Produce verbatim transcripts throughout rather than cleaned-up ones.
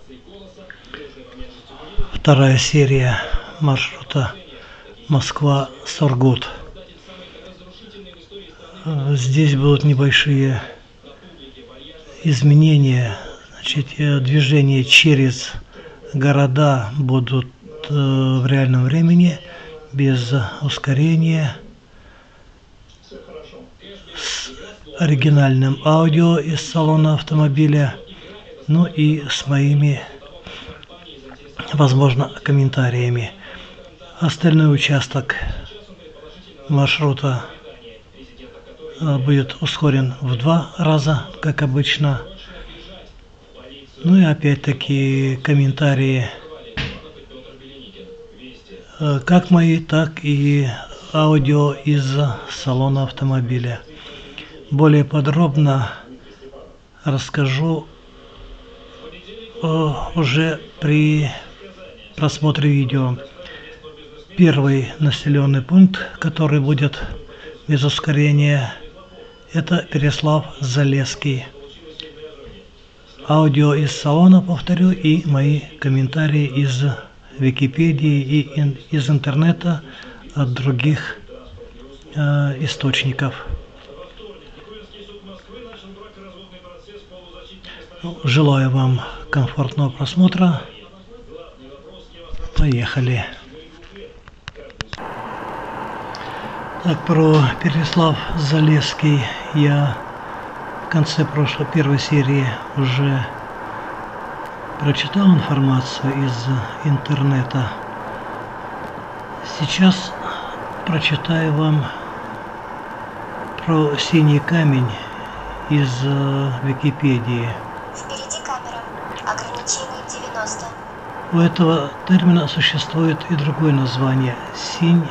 Вторая серия маршрута Москва-Сургут. Здесь будут небольшие изменения. Значит, движения через города будут в реальном времени, без ускорения, с оригинальным аудио из салона автомобиля, ну и с моими, возможно, комментариями. Остальной участок маршрута будет ускорен в два раза, как обычно. Ну и опять-таки комментарии как мои, так и аудио из салона автомобиля. Более подробно расскажу уже при просмотре видео. Первый населенный пункт, который будет без ускорения, это Переслав-Залесский. Аудио из салона, повторю, и мои комментарии из Википедии и из интернета от других э, источников. Ну, желаю вам комфортного просмотра. Поехали. Так, про Переслав-Залесский я в конце прошлой первой серии уже прочитал информацию из интернета. Сейчас прочитаю вам про синий камень из Википедии. Впереди камера. Ограничение девяносто. У этого термина существует и другое название. Синь...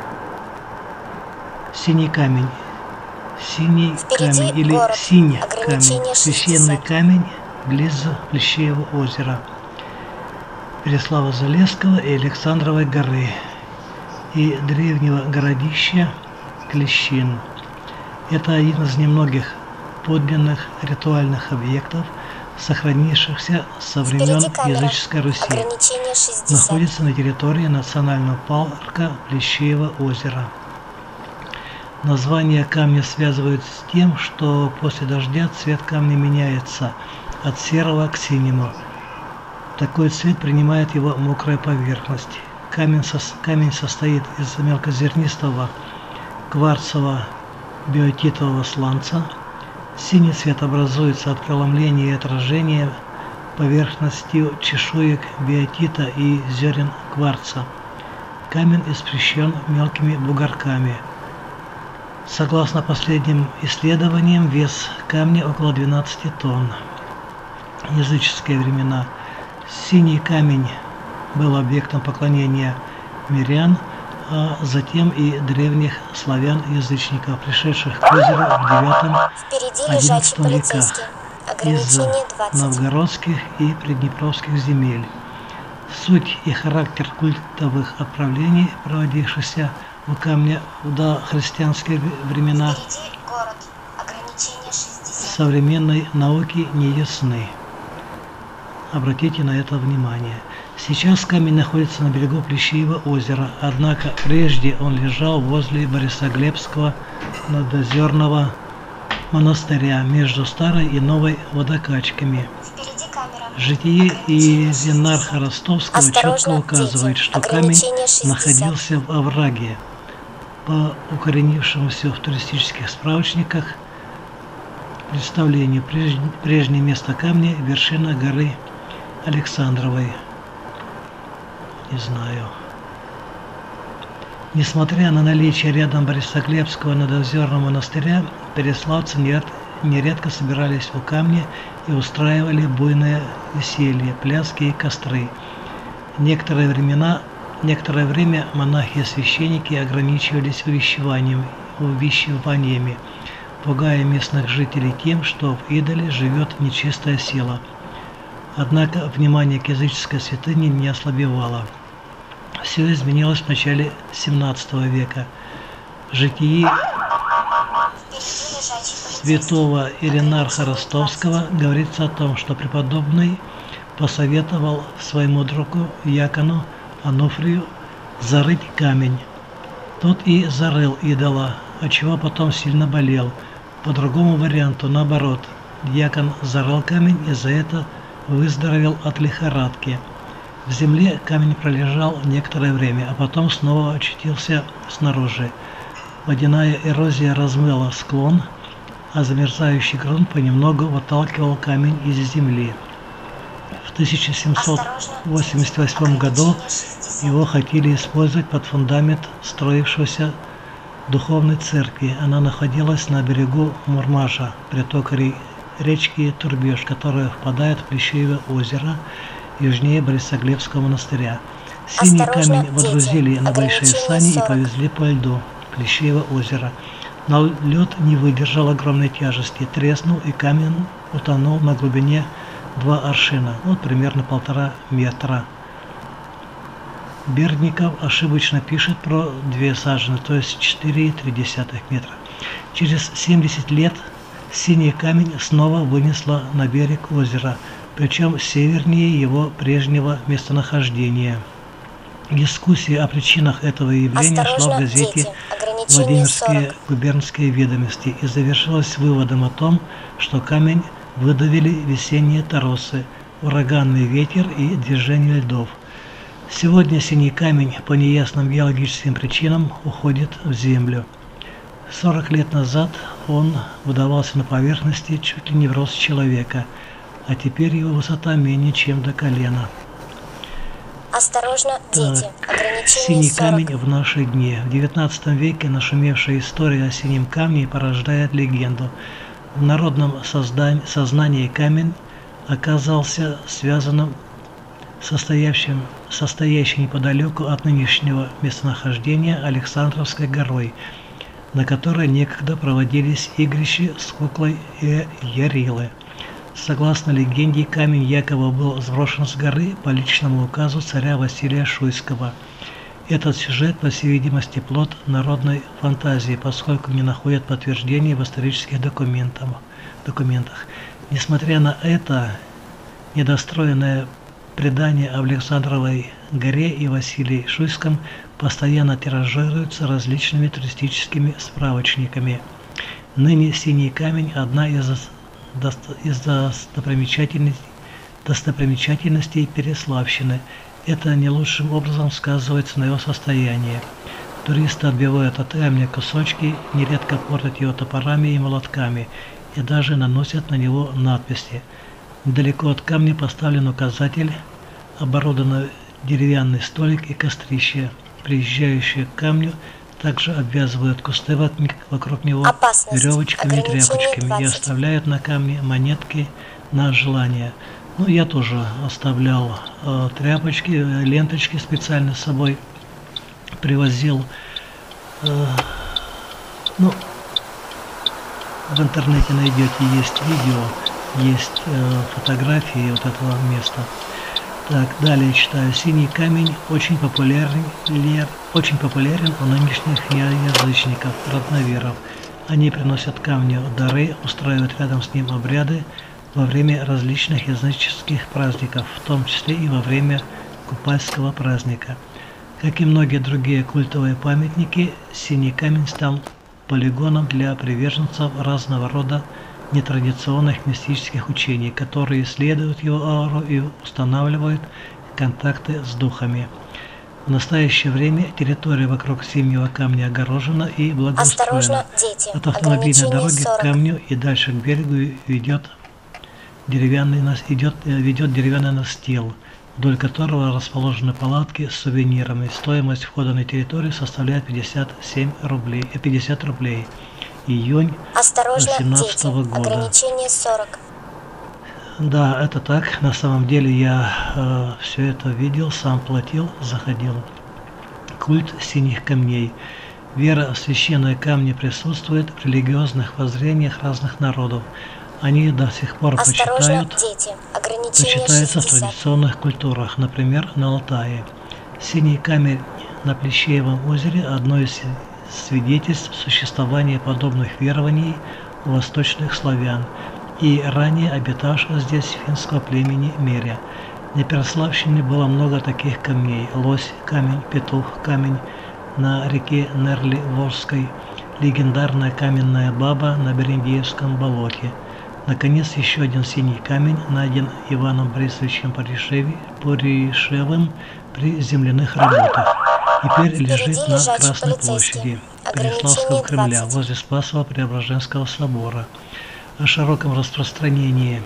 Синий камень. Синий Впереди камень или город. синий камень. шестьдесят. Священный камень близ Плещеева озера, Переслава-Залесского и Александровой горы и древнего городища Клещин. Это один из немногих подлинных ритуальных объектов, сохранившихся со времен языческой Руси. Находится на территории национального парка Плещеево озеро. Название камня связывают с тем, что после дождя цвет камня меняется от серого к синему. Такой цвет принимает его мокрая поверхность. Камень, со, камень состоит из мелкозернистого кварцево-биотитового сланца. Синий цвет образуется от преломления и отражения поверхностью чешуек биотита и зерен кварца. Камень испещрен мелкими бугорками. Согласно последним исследованиям, вес камня около двенадцати тонн. Языческие времена. Синий камень был объектом поклонения мирян, а затем и древних славян-язычников, пришедших к озеру в девятом-одиннадцатом веках из новгородских и приднепровских земель. Суть и характер культовых отправлений, проводившихся у камня в дохристианские времена, современной науки не ясны. Обратите на это внимание. Сейчас камень находится на берегу Плещеева озера, однако прежде он лежал возле Борисоглебского надозерного монастыря между старой и новой водокачками. Житие Иезенарха Ростовского четко указывает, что камень находился в овраге. По укоренившемуся в туристических справочниках представлению, прежнее место камня – вершина горы Александровой. Не знаю. Несмотря на наличие рядом Борисоглебского надозерного монастыря, переславцы нередко собирались у камня и устраивали буйное веселье, пляски и костры. Некоторое, времена, некоторое время монахи и священники ограничивались увещеванием, увещеваниями, пугая местных жителей тем, что в идоле живет нечистая сила. Однако внимание к языческой святыне не ослабевало. Все изменилось в начале семнадцатого века. В житии святого Иринарха Ростовского говорится о том, что преподобный посоветовал своему другу Якону Ануфрию зарыть камень. Тот и зарыл идола, отчего потом сильно болел. По другому варианту, наоборот, дьякон зарыл камень и за это выздоровел от лихорадки. В земле камень пролежал некоторое время, а потом снова очутился снаружи. Водяная эрозия размыла склон, а замерзающий грунт понемногу выталкивал камень из земли. В тысяча семьсот восемьдесят восьмом году его хотели использовать под фундамент строившегося духовной церкви. Она находилась на берегу Мурмажа, притока речки Турбеж, которая впадает в Плещеево озеро южнее Борисоглебского монастыря. Синий Осторожно, камень водрузили дети. на большие Ограничение сани и сорок. повезли по льду Плещеево озеро. Но лед не выдержал огромной тяжести, треснул и камень утонул на глубине два аршина, вот примерно полтора метра. Бердников ошибочно пишет про две сажены, то есть четыре и три десятых метра. Через семьдесят лет синий камень снова вынесло на берег озера, причем севернее его прежнего местонахождения. Дискуссия о причинах этого явления шла в Осторожно, газете дети. Ограничение «Владимирские сорок. губернские ведомости» и завершилась выводом о том, что камень выдавили весенние торосы, ураганный ветер и движение льдов. Сегодня синий камень по неясным геологическим причинам уходит в землю. сорок лет назад он выдавался на поверхности чуть ли не в рост человека, а теперь его высота менее чем до колена. Осторожно, дети. Так, Ограничение синий сорок. камень в наши дни. В девятнадцатом веке нашумевшая история о синем камне порождает легенду. В народном создан... сознании камень оказался связанным состоящим, состоящим неподалеку от нынешнего местонахождения Александровской горой, на которой некогда проводились игрища с куклой э Ярилы. Согласно легенде, камень якобы был сброшен с горы по личному указу царя Василия Шуйского. Этот сюжет, по всей видимости, плод народной фантазии, поскольку не находят подтверждений в исторических документах. документах. Несмотря на это, недостроенное предание об Александровой горе и Василии Шуйском постоянно тиражируется различными туристическими справочниками. Ныне синий камень – одна из из достопримечательностей, достопримечательностей Переславщины. Это не лучшим образом сказывается на его состоянии. Туристы отбивают от камня кусочки, нередко портят его топорами и молотками, и даже наносят на него надписи. Недалеко от камня поставлен указатель, оборудован деревянный столик и кострище. Приезжающие к камню также обвязывают кусты вокруг него Опасность. веревочками и Ограничение тряпочками и двадцать. оставляют на камне монетки на желание. Ну, я тоже оставлял э, тряпочки, э, ленточки специально с собой привозил. Э, ну, в интернете найдете, есть видео, есть э, фотографии вот этого места. Так, далее читаю. Синий камень очень популярен, очень популярен у нынешних язычников, родноверов. Они приносят камню дары, устраивают рядом с ним обряды во время различных языческих праздников, в том числе и во время Купальского праздника. Как и многие другие культовые памятники, синий камень стал полигоном для приверженцев разного рода нетрадиционных мистических учений, которые исследуют его ауру и устанавливают контакты с духами. В настоящее время территория вокруг синего камня огорожена и благоустроена. Осторожно, дети. От автомобильной Ограничение дороги к сорок. камню и дальше к берегу ведет деревянный, нас- идет, э, ведет деревянный настил, вдоль которого расположены палатки с сувенирами. Стоимость входа на территорию составляет пятьдесят семь рублей, э, пятьдесят рублей. Июнь Осторожно, дети. восемнадцатого года. Ограничение сорок. Да, это так. На самом деле я э, все это видел, сам платил, заходил. Культ синих камней. Вера в священные камни присутствует в религиозных воззрениях разных народов. Они до сих пор Осторожно, почитают, дети. Ограничение почитаются в шестьдесят. традиционных культурах, например, на Алтае. Синий камень на Плещеевом озере – одно из свидетельств существования подобных верований у восточных славян. и ранее обитавшего здесь финского племени Меря. На Переславщине было много таких камней: Лось камень, Петух камень на реке Нерли Волжской, легендарная каменная баба на Берендеевском болоте. Наконец, еще один синий камень найден Иваном Борисовичем Поришевым при земляных работах. Теперь лежит на Красной площади Переславского Кремля возле Спасово-Преображенского собора. О широком распространении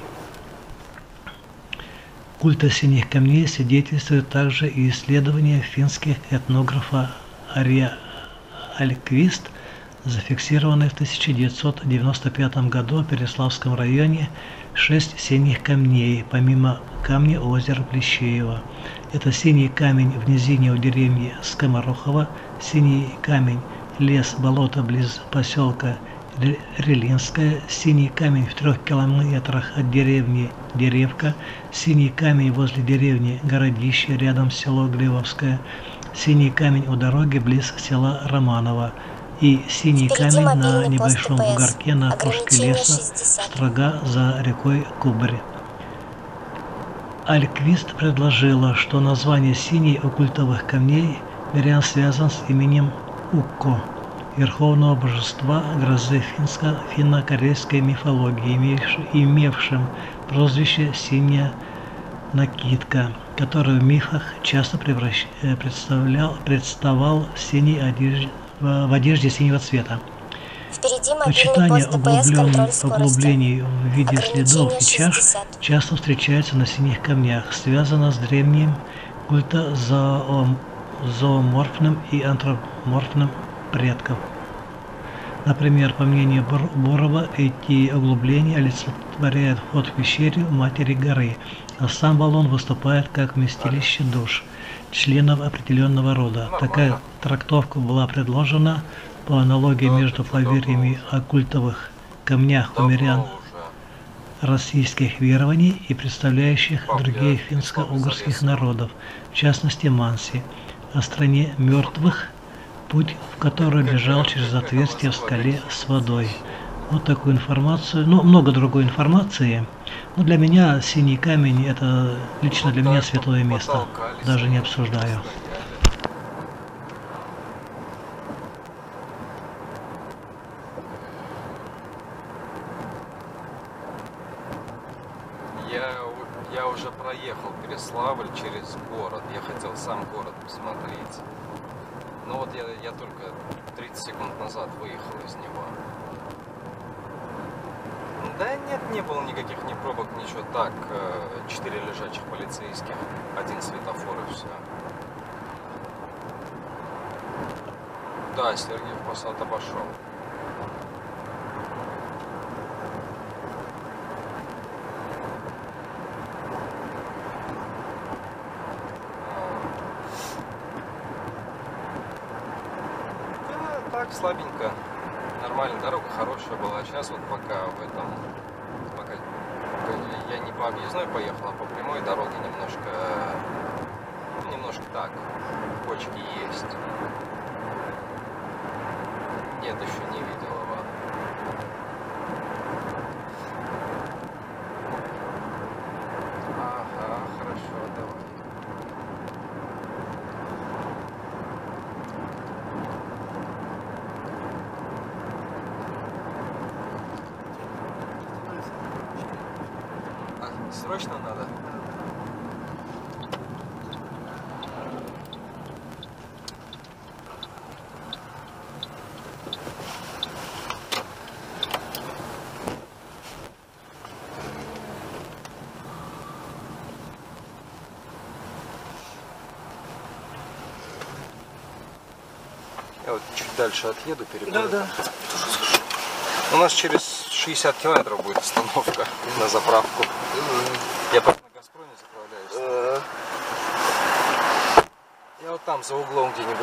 культа синих камней свидетельствует также и исследование финских этнографа Арья Альквист, зафиксированное в тысяча девятьсот девяносто пятом году в Переславском районе шесть синих камней, помимо камня озера Плещеева. Это синий камень в низине у деревни Скоморохова, синий камень лес болото близ поселка Релинская, синий камень в трех километрах от деревни Деревка, синий камень возле деревни Городище рядом с село Глевовское, синий камень у дороги близ села Романово и синий Впереди камень на мобильный пост небольшом ДПС. бугорке на опушке Ограничение леса шестьдесят. строга за рекой Кубарь. Альквист предложила, что название синий у культовых камней мирян связан с именем Укко, верховного божества грозы финско- финно-корейской мифологии, имевшим прозвище «Синяя накидка», который в мифах часто превращ... представлял... представал в, синей одежде... в одежде синего цвета. Впереди мобильный Почитание пост ДПС, контроль углублен... скорости. углублений в виде следов и чаш шестьдесят. часто встречается на синих камнях, связано с древним культа зоо... зооморфным и антропоморфным предков. Например, по мнению Бурова, эти углубления олицетворяют вход в пещеру Матери Горы, а сам баллон выступает как вместилище душ, членов определенного рода. Такая трактовка была предложена по аналогии между поверьями о культовых камнях у мирян российских верований и представляющих других финско-угорских народов, в частности Манси, о стране мертвых, путь в который лежал через отверстие в скале с водой. Вот такую информацию, ну, много другой информации. Но для меня синий камень — это лично для меня святое место. Даже не обсуждаю. Я, я уже проехал Переславль через город. Я хотел сам город посмотреть. Но вот я, я только тридцать секунд назад выехал из него. Да нет, не было никаких ни пробок, ничего. Так, четыре лежачих полицейских, один светофор и все. Да, Сергеев Посад обошел. Так, слабенько. Нормально, дорога хорошая была. Сейчас вот пока в этом... Пока я не по объездной поехал, а по прямой дороге немножко... Немножко так. Кочки есть. Нет, еще не видел его. Ага, хорошо, давай. Срочно надо? Я вот чуть дальше отъеду, перейду. Да, да. У нас через шестьдесят километров будет остановка на заправку. Я просто на Газпроме заправляюсь. Я вот там за углом где-нибудь.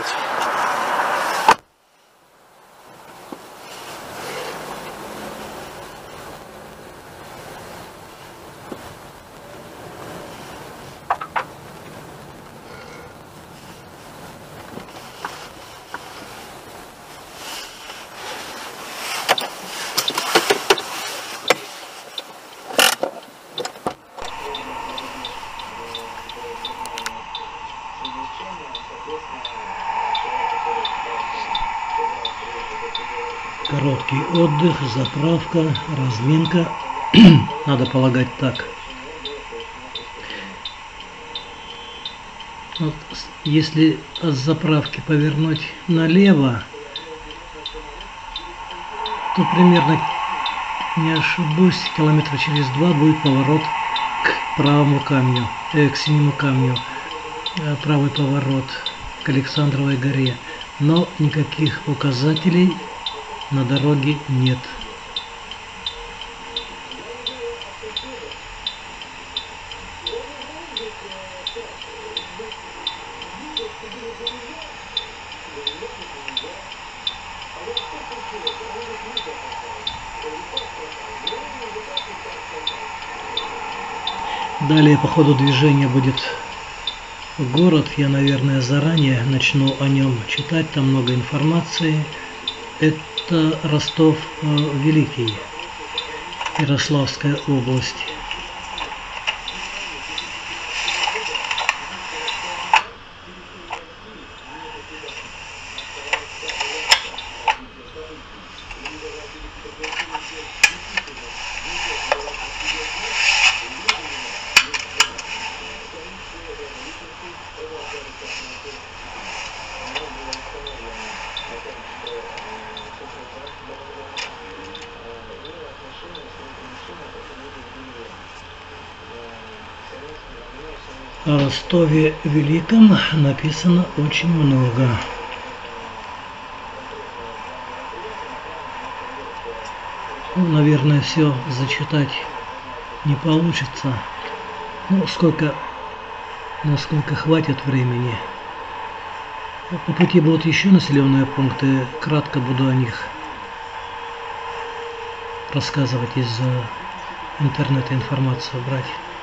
короткий отдых, заправка, разминка. Надо полагать так. Вот, если от заправки повернуть налево, то примерно, не ошибусь, километра через два будет поворот к правому камню, э, к синему камню, э, правый поворот к Александровой горе. Но никаких указателей на дороге нет. Далее по ходу движения будет город. Я, наверное, заранее начну о нем читать. Там много информации. Это Ростов Великий, Ярославская область. О Ростове Великом написано очень много. Ну, наверное, все зачитать не получится. Ну, сколько, насколько хватит времени. По пути будут еще населенные пункты. Кратко буду о них рассказывать, из интернета информацию брать.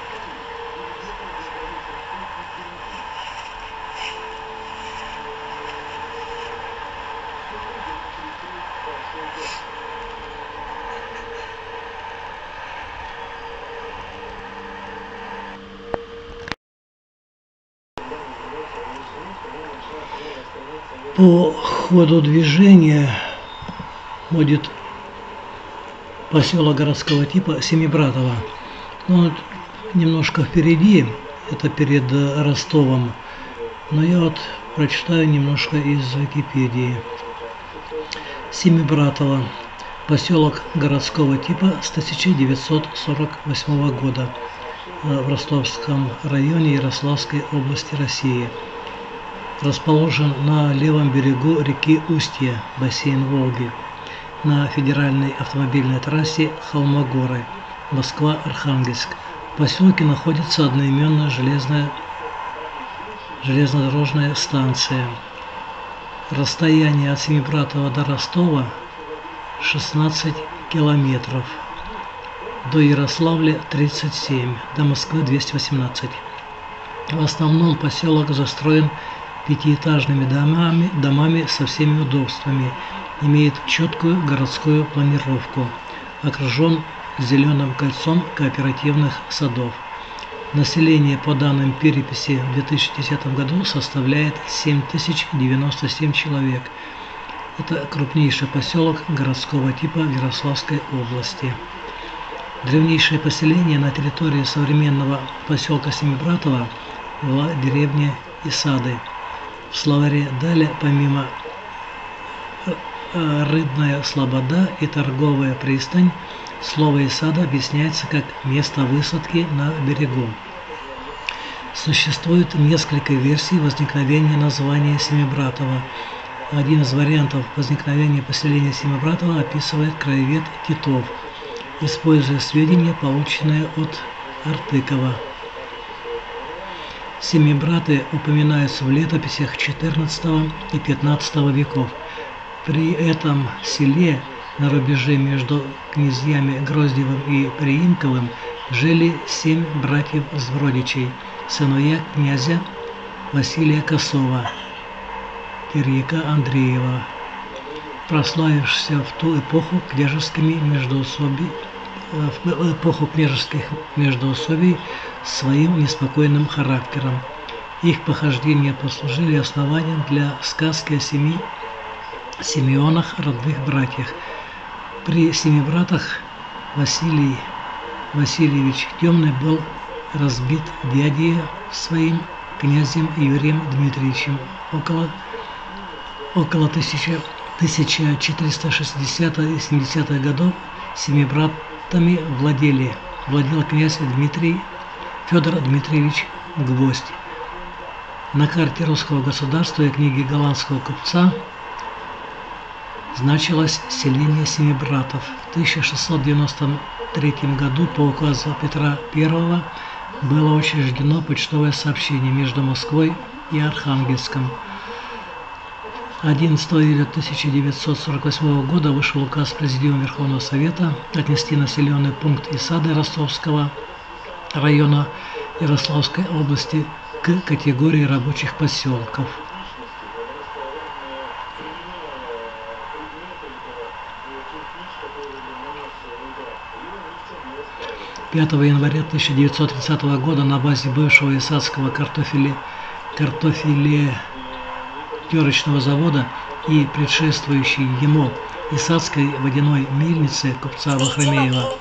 По ходу движения будет поселок городского типа Семибратово. Ну, вот немножко впереди, это перед Ростовом, но я вот прочитаю немножко из Википедии. Семибратово. Поселок городского типа с тысяча девятьсот сорок восьмого года в Ростовском районе Ярославской области России. Расположен на левом берегу реки Устье, бассейн Волги, на федеральной автомобильной трассе Холмогоры, Москва-Архангельск. В поселке находится одноименная железная, железнодорожная станция. Расстояние от Семибратова до Ростова шестнадцать километров, до Ярославля тридцать семь, до Москвы двести восемнадцать. В основном поселок застроен пятиэтажными домами, домами со всеми удобствами, имеет четкую городскую планировку, окружен зеленым кольцом кооперативных садов. Население по данным переписи в две тысячи десятом году составляет семь тысяч девяносто семь человек. Это крупнейший поселок городского типа в Ярославской области. Древнейшее поселение на территории современного поселка Семибратово была деревня Исады. В словаре Даля помимо «рыбная слобода» и «торговая пристань» слово «Исада» объясняется как место высадки на берегу. Существует несколько версий возникновения названия Семибратово. Один из вариантов возникновения поселения Семибратово описывает краевед Титов, используя сведения, полученные от Артыкова. Семибраты упоминаются в летописях четырнадцатого и пятнадцатого веков. При этом селе на рубеже между князьями Гроздьевым и Приимковым жили семь братьев-сбродичей, сыновья князя Василия Косова, Кирьяка Андреева, прославившихся в ту эпоху княжескими междоусобий, в эпоху княжеских междоусобий своим неспокойным характером. Их похождения послужили основанием для сказки о семи Симеонах, родных братьях. При семи братах Василий Васильевич Темный был разбит дядей своим князем Юрием Дмитриевичем около, около тысяча четыреста шестидесятых-семидесятых годов. Семи братами владели, владел князь Дмитрий Федор Дмитриевич Гвоздь. На карте русского государства и книге голландского купца значилось селение Семи Братов. В тысяча шестьсот девяносто третьем году по указу Петра Первого было учреждено почтовое сообщение между Москвой и Архангельском. одиннадцатого июля тысяча девятьсот сорок восьмого года вышел указ Президиума Верховного Совета отнести населенный пункт Исады Ростовского района Ярославской области к категории рабочих поселков. пятого января тысяча девятьсот тридцатого года на базе бывшего Исадского картофеле, картофелетерочного завода и предшествующей ему Исадской водяной мельницы купца Вахромеева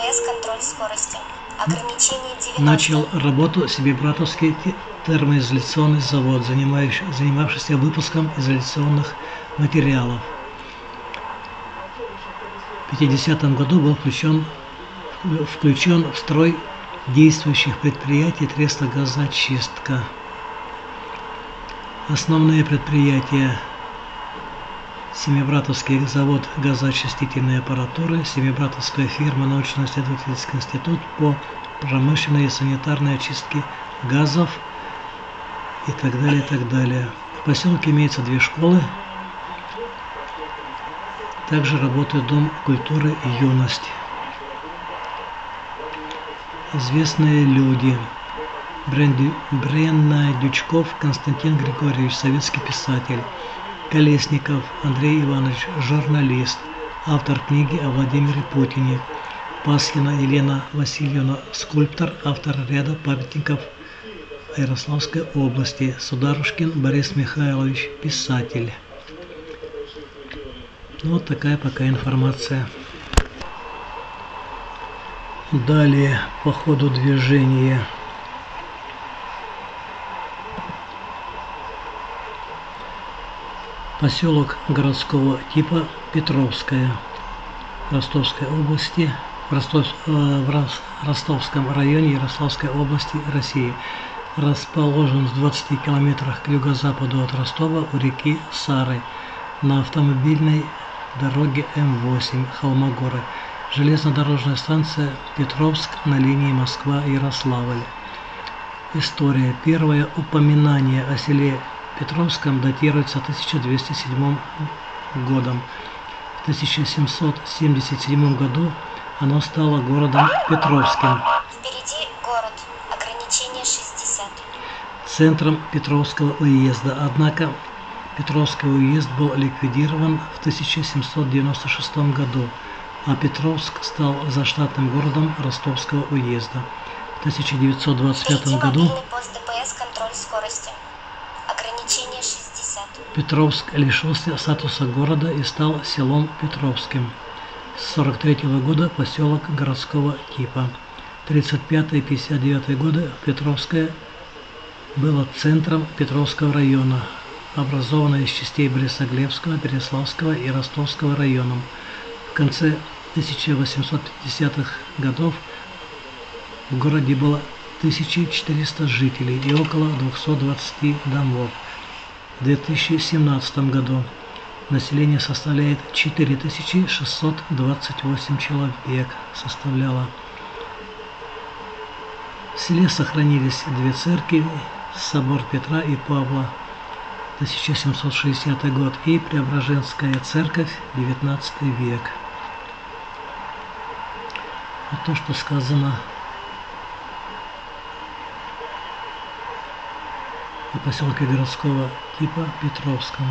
начал работу Семибратовский термоизоляционный завод, занимавшийся выпуском изоляционных материалов. В пятидесятом году был включен включен в строй действующих предприятий Трестогазочистка. Основные предприятия: Семибратовский завод газоочистительной аппаратуры, Семибратовская фирма научно-исследовательский институт по промышленной и санитарной очистке газов и так далее, и так далее. В поселке имеется две школы. Также работает Дом культуры и юности. Известные люди: Бренна-Дючков Константин Григорьевич, советский писатель; Колесников Андрей Иванович, журналист, автор книги о Владимире Путине; Пасхина Елена Васильевна, скульптор, автор ряда памятников Ярославской области; Сударушкин Борис Михайлович, писатель. Вот такая пока информация. Далее по ходу движения. Поселок городского типа Петровская, Ростовской области, в, Ростов, э, в Ростовском районе Ярославской области, России. Расположен в двадцати километрах к юго-западу от Ростова у реки Сары на автомобильной дороге М восемь Холмогоры. Железнодорожная станция Петровск на линии Москва-Ярославль. История. Первое упоминание о селе Петровском датируется тысяча двести седьмым годом. В тысяча семьсот семьдесят седьмом году оно стало городом Петровским. Впереди город. Ограничение шестьдесят. Центром Петровского уезда. Однако Петровский уезд был ликвидирован в тысяча семьсот девяносто шестом году, а Петровск стал заштатным городом Ростовского уезда. В тысяча девятьсот двадцать пятом году пост ДПС, контроль скорости. Ограничение шестьдесят. Петровск лишился статуса города и стал селом Петровским. С сорок третьего года поселок городского типа. тридцать пятый — пятьдесят девятый годы Петровское было центром Петровского района, образованное из частей Борисоглебского, Переславского и Ростовского районов. В конце тысяча восемьсот пятидесятых годов в городе было тысяча четыреста жителей и около двухсот двадцати домов. В две тысячи семнадцатом году население составляет четыре тысячи шестьсот двадцать восемь человек. Составляло. В селе сохранились две церкви: собор Петра и Павла, тысяча семьсот шестидесятый год, и Преображенская церковь, девятнадцатый век. Вот то, что сказано о поселке городского типа Петровском.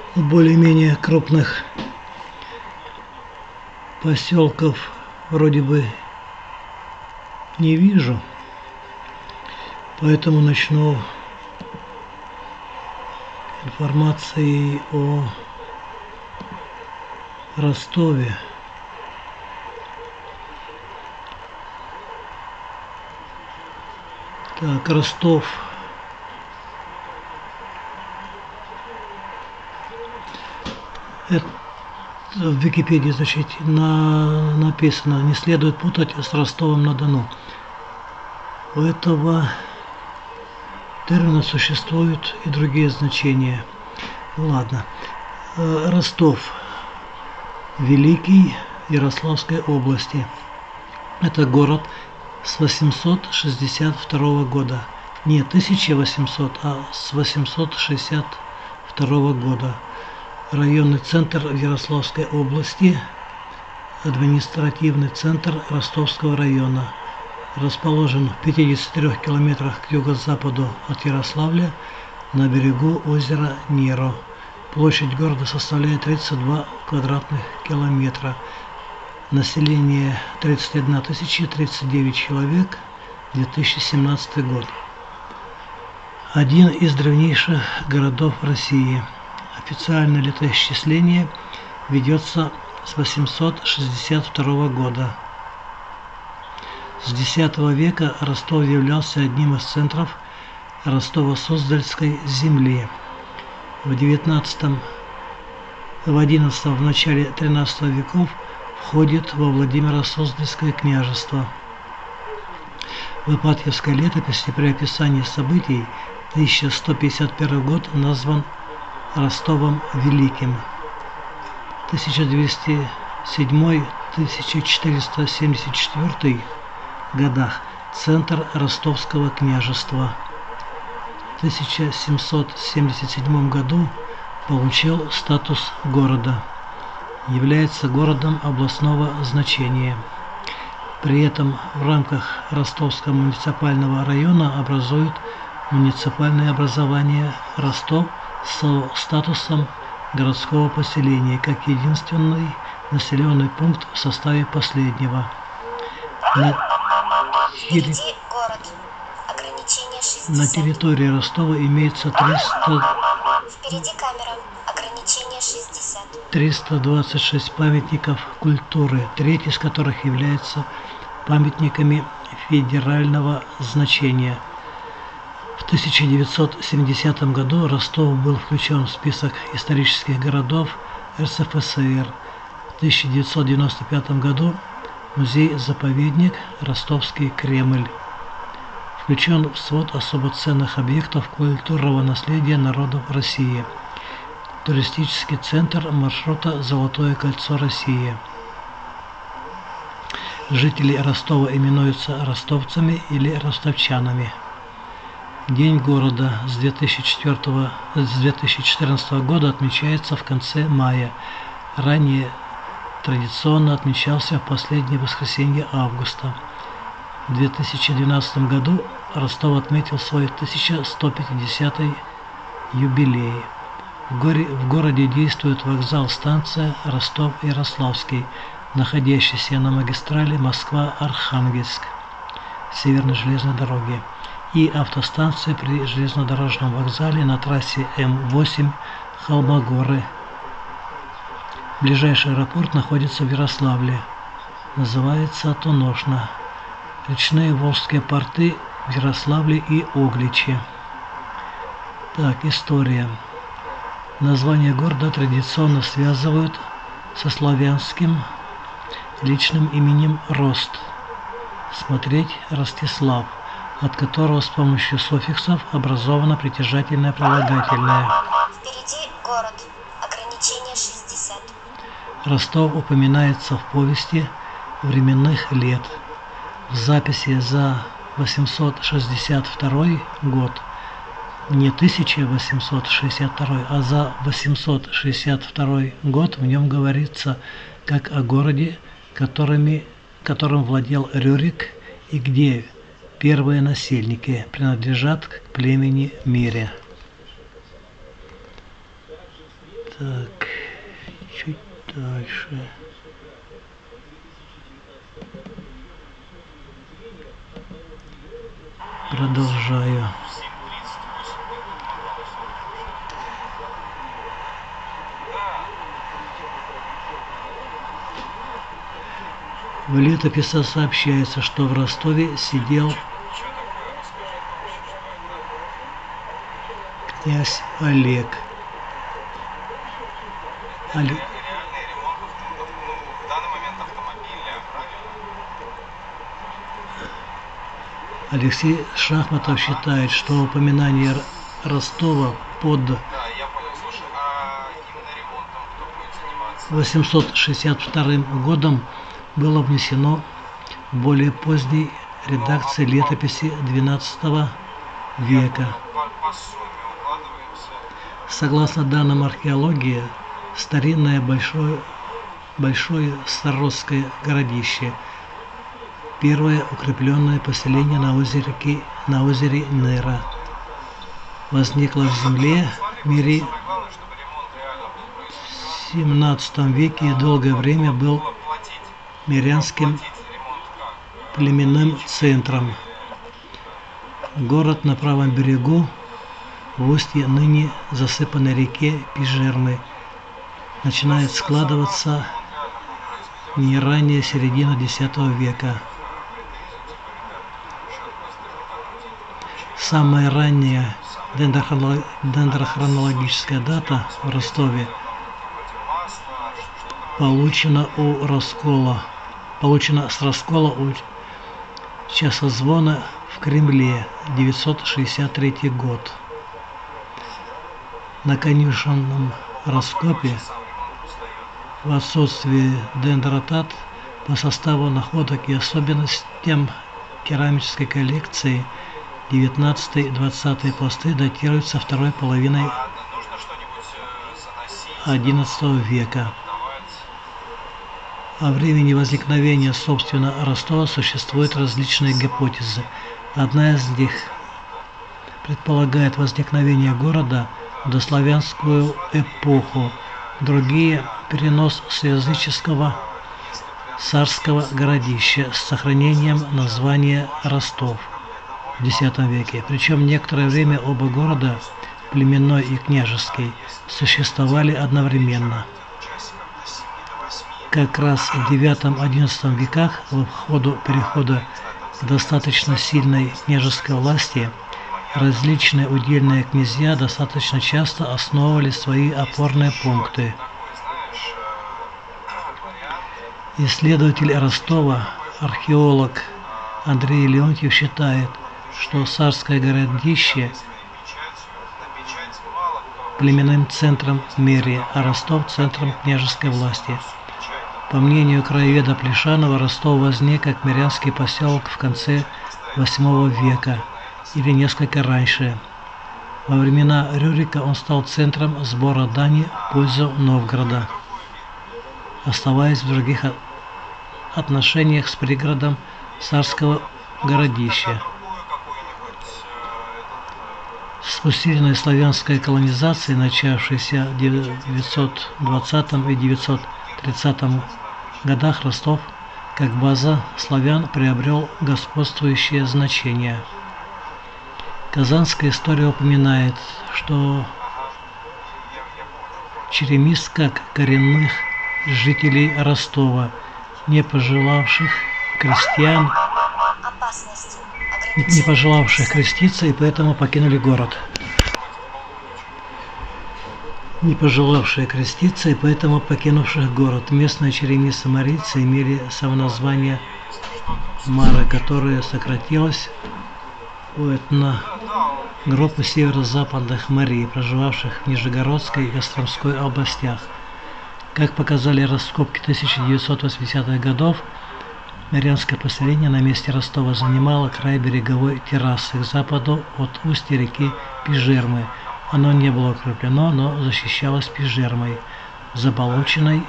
более-менее крупных поселков вроде бы не вижу, поэтому начну информацией о Ростове. Так, Ростов. Это в Википедии, значит, на, написано, не следует путать с Ростовом-на-Дону. У этого термина существуют и другие значения. Ладно. Ростов. Великий, Ярославской области. Это город с восемьсот шестьдесят второго года. Не тысяча восемьсот, а с восемьсот шестьдесят второго года. Районный центр Ярославской области, административный центр Ростовского района. Расположен в пятидесяти трёх километрах к юго-западу от Ярославля на берегу озера Неро. Площадь города составляет тридцать два квадратных километра. Население тридцать одна тысяча тридцать девять человек, две тысячи семнадцатый год. Один из древнейших городов России. Официальное летоисчисление ведется с восемьсот шестьдесят второго года. С десятого века Ростов являлся одним из центров Ростово-Суздальской земли. В девятнадцатом, в одиннадцатом, в начале тринадцатого веков входит во Владимиро-Суздальское княжество. В Ипатьевской летописи при описании событий тысяча сто пятьдесят первый год назван Ростовом Великим. тысяча двести седьмой — тысяча четыреста семьдесят четвёртый годах центр Ростовского княжества. В тысяча семьсот семьдесят седьмом году получил статус города. Является городом областного значения. При этом в рамках Ростовского муниципального района образуют муниципальное образование Ростов с статусом городского поселения, как единственный населенный пункт в составе последнего. На, терри... город. Ограничение шестьдесят. На территории Ростова имеется триста... Впереди камера. Ограничение шестьдесят. триста двадцать шесть памятников культуры, треть из которых являются памятниками федерального значения. В тысяча девятьсот семидесятом году Ростов был включен в список исторических городов эр эс эф эс эр. В тысяча девятьсот девяносто пятом году музей-заповедник Ростовский Кремль. Включен в свод особо ценных объектов культурного наследия народов России. Туристический центр маршрута «Золотое кольцо России». Жители Ростова именуются ростовцами или ростовчанами. День города с две тысячи четвёртого — с две тысячи четырнадцатого года отмечается в конце мая. Ранее традиционно отмечался в последнее воскресенье августа. В две тысячи двенадцатом году Ростов отметил свой тысяча сто пятидесятый юбилей. В, горе, в городе действует вокзал-станция Ростов-Ярославский, находящийся на магистрали Москва-Архангельск, Северной железной дороги, и автостанция при железнодорожном вокзале на трассе эм восемь Холмогоры. Ближайший аэропорт находится в Ярославле, называется Тоношна. Речные волжские порты в Ярославле и Угличе. Так, история. Название города традиционно связывают со славянским личным именем Рост. Смотреть Ростислав, от которого с помощью суффиксов образовано притяжательное прилагательное. Впереди город. Ограничение шестьдесят. Ростов упоминается в повести временных лет. В записи за восемьсот шестьдесят второй год, не тысяча восемьсот шестьдесят второй, а за восемьсот шестьдесят второй год в нем говорится как о городе, которыми, которым владел Рюрик, и где первые насельники принадлежат к племени Меря. Так, чуть дальше. Продолжаю. В летописях сообщается, что в Ростове сидел князь Олег. Олег. Алексей Шахматов считает, что упоминание Ростова под восемьсот шестьдесят вторым годом было внесено в более поздней редакции летописи двенадцатого века. Согласно данным археологии, старинное большое, большое Староросское городище, первое укрепленное поселение на озере, на озере Нера, возникло в земле в мире в семнадцатом веке и долгое время был мирянским племенным центром. Город на правом берегу, в устье ныне засыпанной реке Пижермы, начинает складываться не ранее середины десятого века. Самая ранняя дендрохронологическая дата в Ростове получена у раскола, получена с раскола у часозвона в Кремле, девятьсот шестьдесят третий год. На конюшенном раскопе в отсутствии дендротат по составу находок и особенностям керамической коллекции девятнадцатый-двадцатый пласты датируются второй половиной одиннадцатого века. О времени возникновения, собственно, Ростова существуют различные гипотезы. Одна из них предполагает возникновение города в дославянскую эпоху, другие – перенос с языческого царского городища с сохранением названия Ростов в десятом веке. Причем некоторое время оба города, племенной и княжеский, существовали одновременно. Как раз в девятом-одиннадцатом веках, в ходу перехода к достаточно сильной княжеской власти, различные удельные князья достаточно часто основывали свои опорные пункты. Исследователь Ростова, археолог Андрей Леонтьев считает, что царское городище племенным центром мэрии, а Ростов центром княжеской власти. По мнению краеведа Плешанова, Ростов возник как мирянский поселок в конце восьмого века или несколько раньше. Во времена Рюрика он стал центром сбора дани в пользу Новгорода, оставаясь в других отношениях с пригородом царского городища. С усиленной славянской колонизацией, начавшейся в девятьсот двадцатом и девятьсот тридцатом годах, Ростов, как база славян, приобрел господствующее значение. Казанская история упоминает, что черемис, как коренных жителей Ростова, не пожелавших крестьян, не пожелавших креститься, и поэтому покинули город. Не пожелавшие креститься, и поэтому покинувших город. Местные черемисы-марийцы имели самоназвание Мары, которое сократилось у этногруппы северо-западных Марий, проживавших в Нижегородской и Костромской областях. Как показали раскопки тысяча девятьсот восьмидесятых годов, мирянское поселение на месте Ростова занимало край береговой террасы к западу от устья реки Пижермы. Оно не было укреплено, но защищалось Пижермой, заболоченной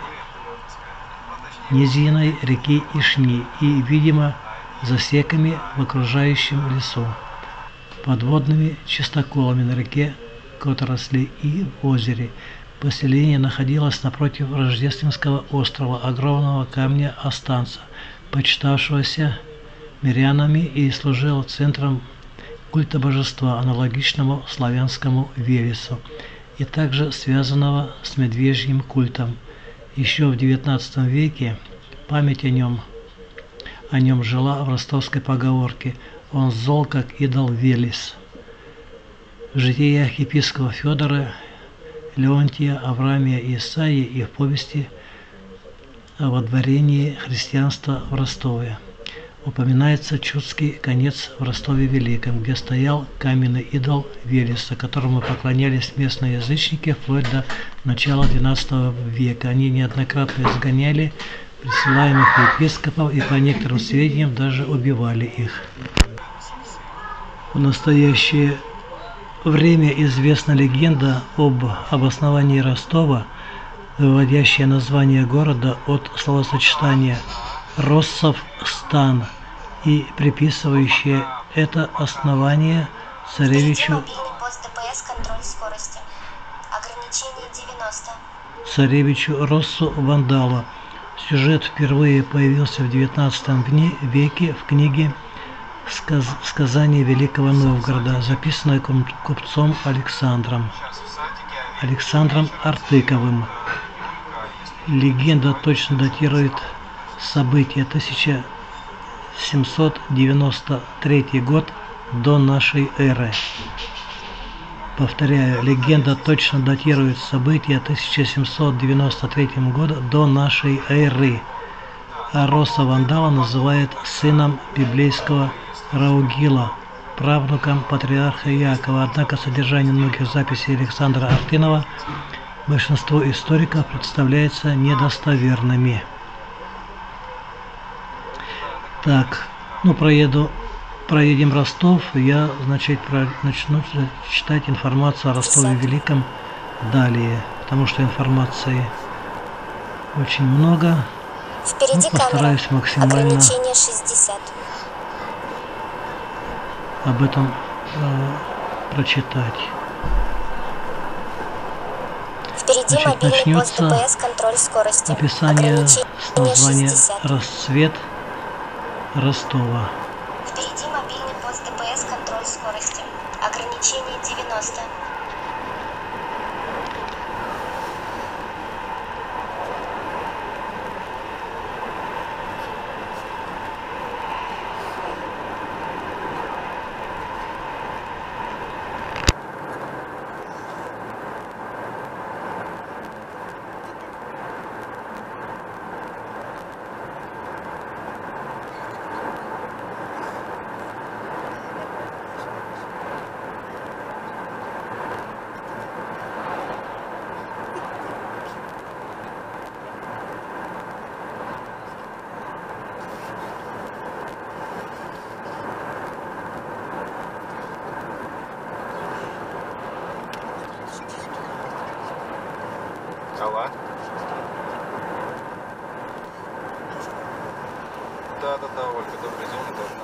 низиной реки Ишни и, видимо, засеками в окружающем лесу, подводными чистоколами на реке Которосли и в озере. Поселение находилось напротив Рождественского острова, огромного камня Останца, почитавшегося мирянами и служило центром культа божества, аналогичному славянскому Велесу, и также связанного с медвежьим культом. Еще в девятнадцатом веке память о нем, о нем жила в ростовской поговорке «Он зол, как идол Велес». В житиях епископа Федора, Леонтия, Авраамия и Исаии и в повести о водворении христианства в Ростове упоминается чудский конец в Ростове Великом, где стоял каменный идол Велеса, которому поклонялись местные язычники вплоть до начала двенадцатого века. Они неоднократно изгоняли присылаемых епископов и, по некоторым сведениям, даже убивали их. В настоящее время известна легенда об обосновании Ростова, выводящая название города от словосочетания «Россов-стан» и приписывающая это основание царевичу, Мобильный пост ДПС, контроль скорости. Ограничение девяносто. царевичу Россу Вандалу. Сюжет впервые появился в девятнадцатом веке в книге Сказ... «Сказание Великого Новгорода», записанной купцом Александром, Александром Артыковым. Легенда точно датирует события тысяча семьсот девяносто третий год до нашей эры. Повторяю, легенда точно датирует события тысяча семьсот девяносто третьего года до нашей эры. А Росса Вандала называет сыном библейского Раугила, правнуком патриарха Иакова. Однако содержание многих записей Александра Артынова большинству историков представляется недостоверными. Так, ну проеду, проедем Ростов, я, значит, про, начну читать информацию о Ростове Великом далее, потому что информации очень много. Впереди ну, постараюсь камера. максимально Ограничение шестьдесят. об этом э, прочитать. Впереди Значит, мобильный пост начнется ДПС, контроль скорости. описание с названия шестьдесят. «Расцвет Ростова». Впереди мобильный пост ДПС, контроль скорости. Ограничение девяносто. Алло. Да, да, да, Ольга, добрый день, удобно.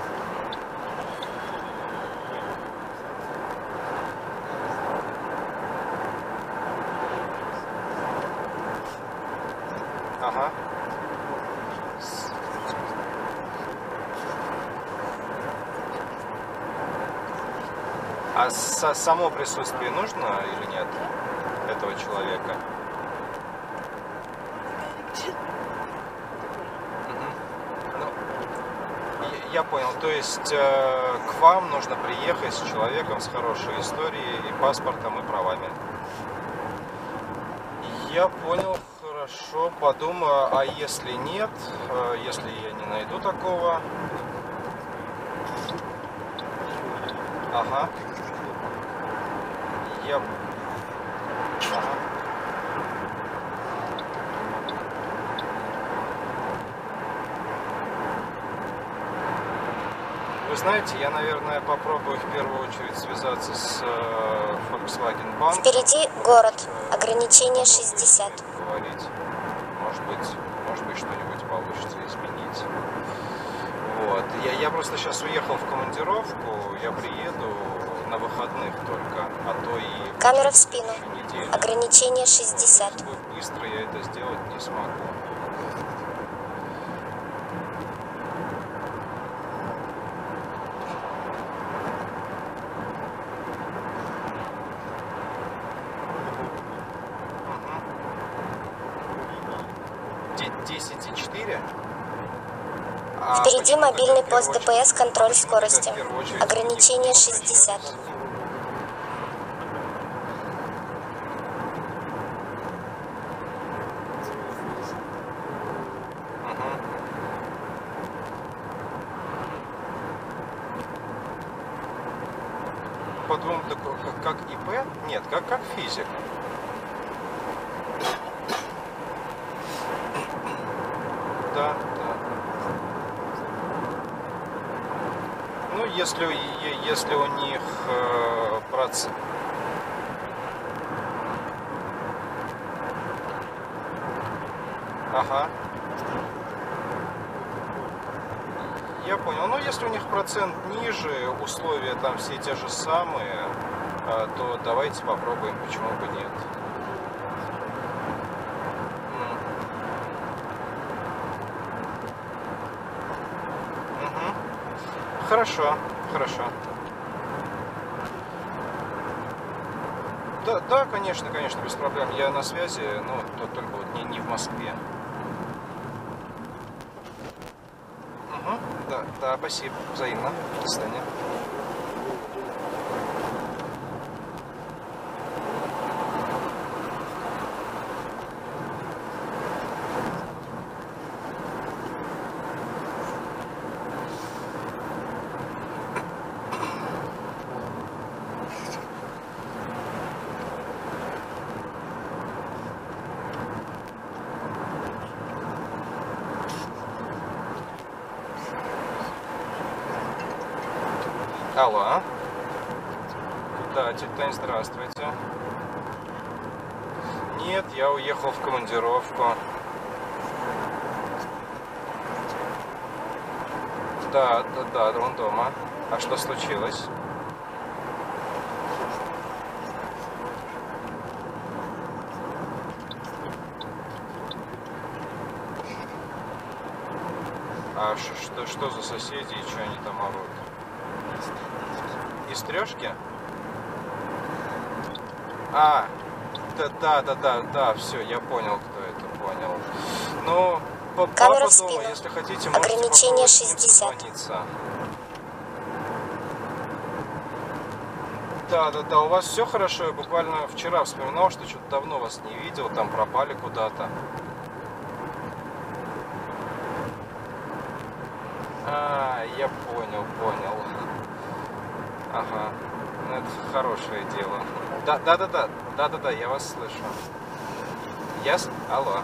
Ага. А со- само присутствие нужно или нет этого человека? Я понял, то есть э, к вам нужно приехать с человеком с хорошей историей и паспортом и правами. Я понял, хорошо, подумаю, а если нет, э, если я не найду такого? Ага. Я... Ага. Вы знаете, я, наверное, попробую в первую очередь связаться с э, Volkswagen Bank. Впереди город. Ограничение шестьдесят. Говорить. Может быть, может быть, что-нибудь получится изменить. Вот. Я, я просто сейчас уехал в командировку, я приеду, на выходных только, а то и Камера в спину. неделю. Ограничение шестьдесят. Быстро я это сделать не смогу. десять и четыре. Впереди мобильный пост ДПС, контроль скорости. Ограничение шестьдесят. По двум, как ИП? Нет, как, как физик. Да, да. Ну, если, если у них э, процесс... Ага. Я понял. Ну, если у них процент ниже, условия там все те же самые, э, то давайте попробуем, почему бы нет. Хорошо, хорошо. Да, да, конечно, конечно, без проблем. Я на связи, но то, только вот не, не в Москве. Угу, да, да, спасибо, взаимно. До свидания. Алло. Да, тетя Тань, здравствуйте. Нет, я уехал в командировку. Да, да, да, он дома. А что случилось? А что, что за соседи и что они там орут? Из трешки? А, да, да, да, да, да, все, я понял, кто это понял. Ну, по папа дома, если хотите, можете ограничение шестьдесят. Да, да, да, у вас все хорошо. Я буквально вчера вспоминал, что что-то давно вас не видел, там пропали куда-то. А, я понял, понял. Ага, ну это хорошее дело. Да, да, да, да, да, да, да, я вас слышу. Я, алло.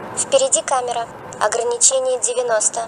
Впереди камера. Ограничение девяносто.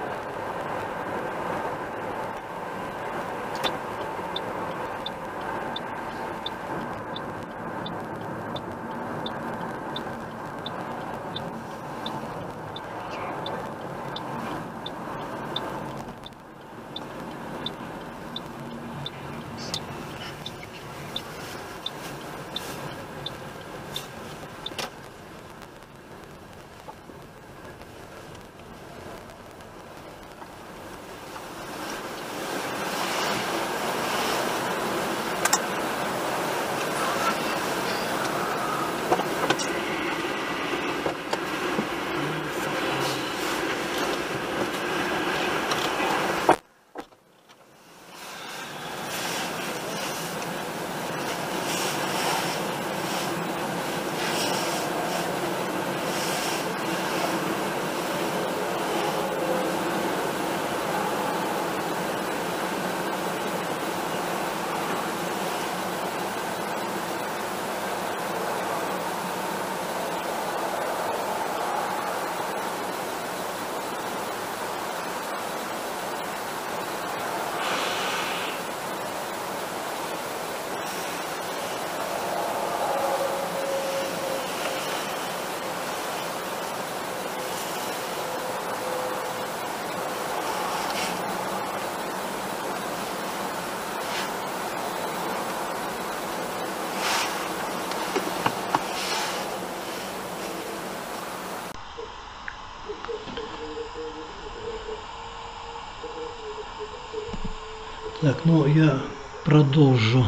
Так, ну я продолжу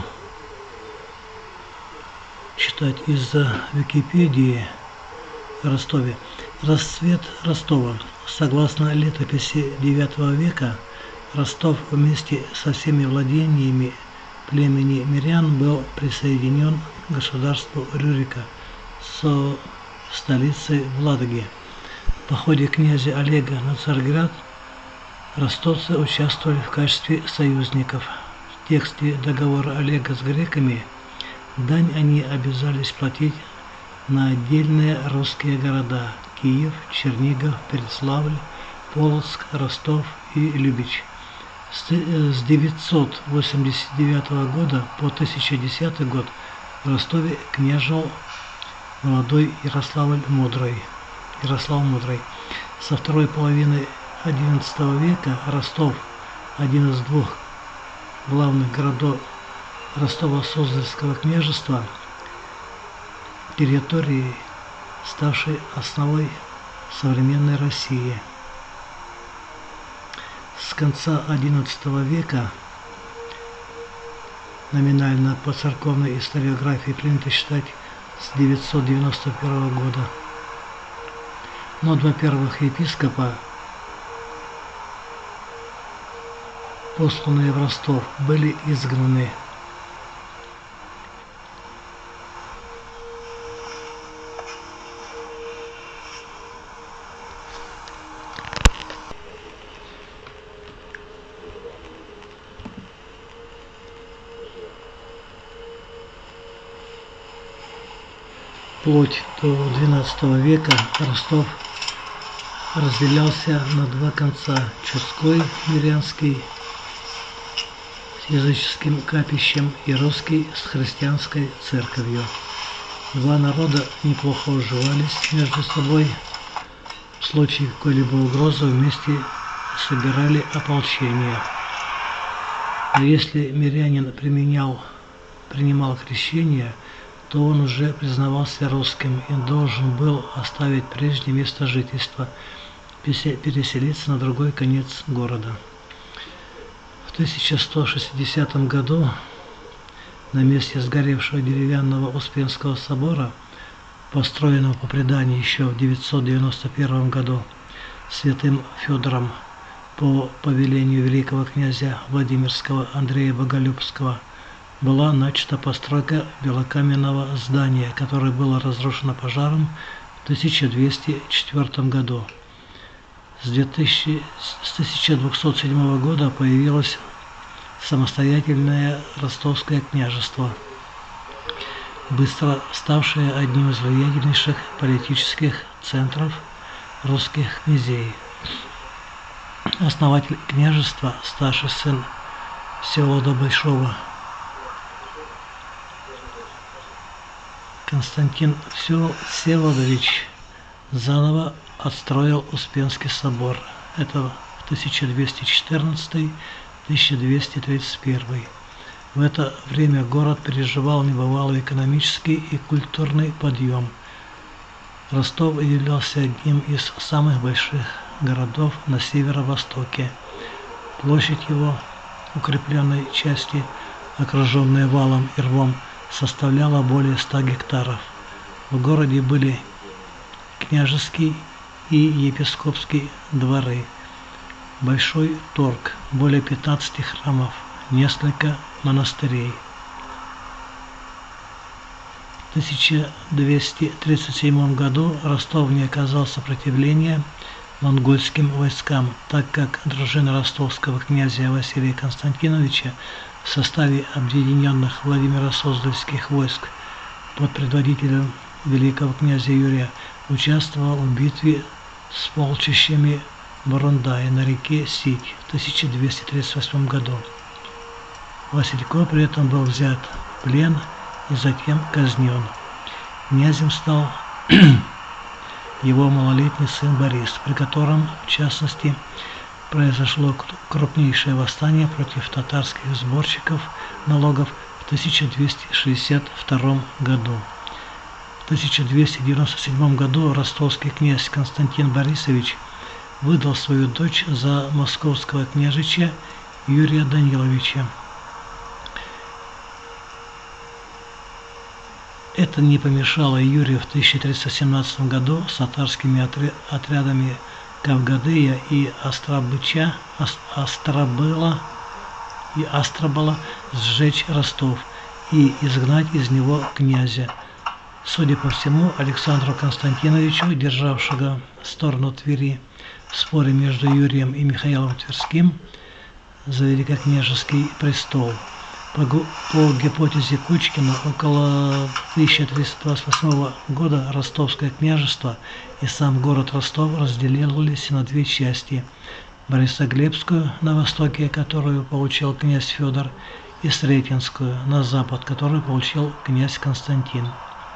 читать из-за Википедии о Ростове. Расцвет Ростова. Согласно летописи девятого века, Ростов вместе со всеми владениями племени мирян был присоединен к государству Рюрика со столицей в Ладоге. В походе князя Олега на Царьград ростовцы участвовали в качестве союзников. В тексте договора Олега с греками дань они обязались платить на отдельные русские города – Киев, Чернигов, Переславль, Полоцк, Ростов и Любич. С девятьсот восемьдесят девятого года по тысяча десятый год в Ростове княжил молодой Ярославль Мудрый. Ярослав Мудрый. Со второй половины одиннадцатого века Ростов, один из двух главных городов Ростово-Суздальского княжества, территории, ставшей основой современной России. С конца одиннадцатого века номинально по церковной историографии принято считать с девятьсот девяносто первого года. Но два первых епископа, посланные в Ростов, были изгнаны. Вплоть до двенадцатого века Ростов разделялся на два конца – Чудской, Мирянский, с языческим капищем, и Русский с христианской церковью. Два народа неплохо уживались между собой. В случае какой-либо угрозы вместе собирали ополчение. Но если мирянин применял, принимал крещение, то он уже признавался русским и должен был оставить прежнее место жительства, переселиться на другой конец города. В тысяча сто шестидесятом году на месте сгоревшего деревянного Успенского собора, построенного по преданию еще в девятьсот девяносто первом году святым Федором по повелению великого князя Владимирского Андрея Боголюбского, была начата постройка белокаменного здания, которое было разрушено пожаром в тысяча двести четвёртом году. С тысяча двухсот седьмого года появилось самостоятельное Ростовское княжество. быстро ставшая одним из влиятельнейших политических центров русских князей. Основатель княжества, старший сын Всеволода Большого, Константин Всеволодович, заново отстроил Успенский собор. Это в тысяча двести четырнадцатый — тысяча двести тридцать первый. В это время город переживал небывалый экономический и культурный подъем. Ростов являлся одним из самых больших городов на северо-востоке. Площадь его укрепленной части, окруженная валом и рвом, составляла более ста гектаров. В городе были княжеский и епископский дворы, большой торг, более пятнадцати храмов, несколько монастырей. В тысяча двести тридцать седьмом году Ростов не оказал сопротивления монгольским войскам, так как дружина ростовского князя Василия Константиновича в составе объединенных Владимиро-Суздальских войск под предводителем великого князя Юрия участвовала в битве с полчищами Бурундая на реке Сить в тысяча двести тридцать восьмом году. Василько при этом был взят в плен и затем казнен. Князем стал его малолетний сын Борис, при котором, в частности, произошло крупнейшее восстание против татарских сборщиков налогов в тысяча двести шестьдесят втором году. В тысяча двести девяносто седьмом году ростовский князь Константин Борисович выдал свою дочь за московского княжича Юрия Даниловича. Это не помешало Юрию в тысяча триста семнадцатом году с татарскими отрядами Кавгадыя и Острабыча, Остробыла и Остробола сжечь Ростов и изгнать из него князя. Судя по всему, Александру Константиновичу, державшего сторону Твери в споре между Юрием и Михаилом Тверским за великокняжеский престол, По, по гипотезе Кучкина, около тысяча триста двадцать восьмого года Ростовское княжество и сам город Ростов разделились на две части: Борисоглебскую на востоке, которую получил князь Федор, и Сретенскую на запад, которую получил князь Константин.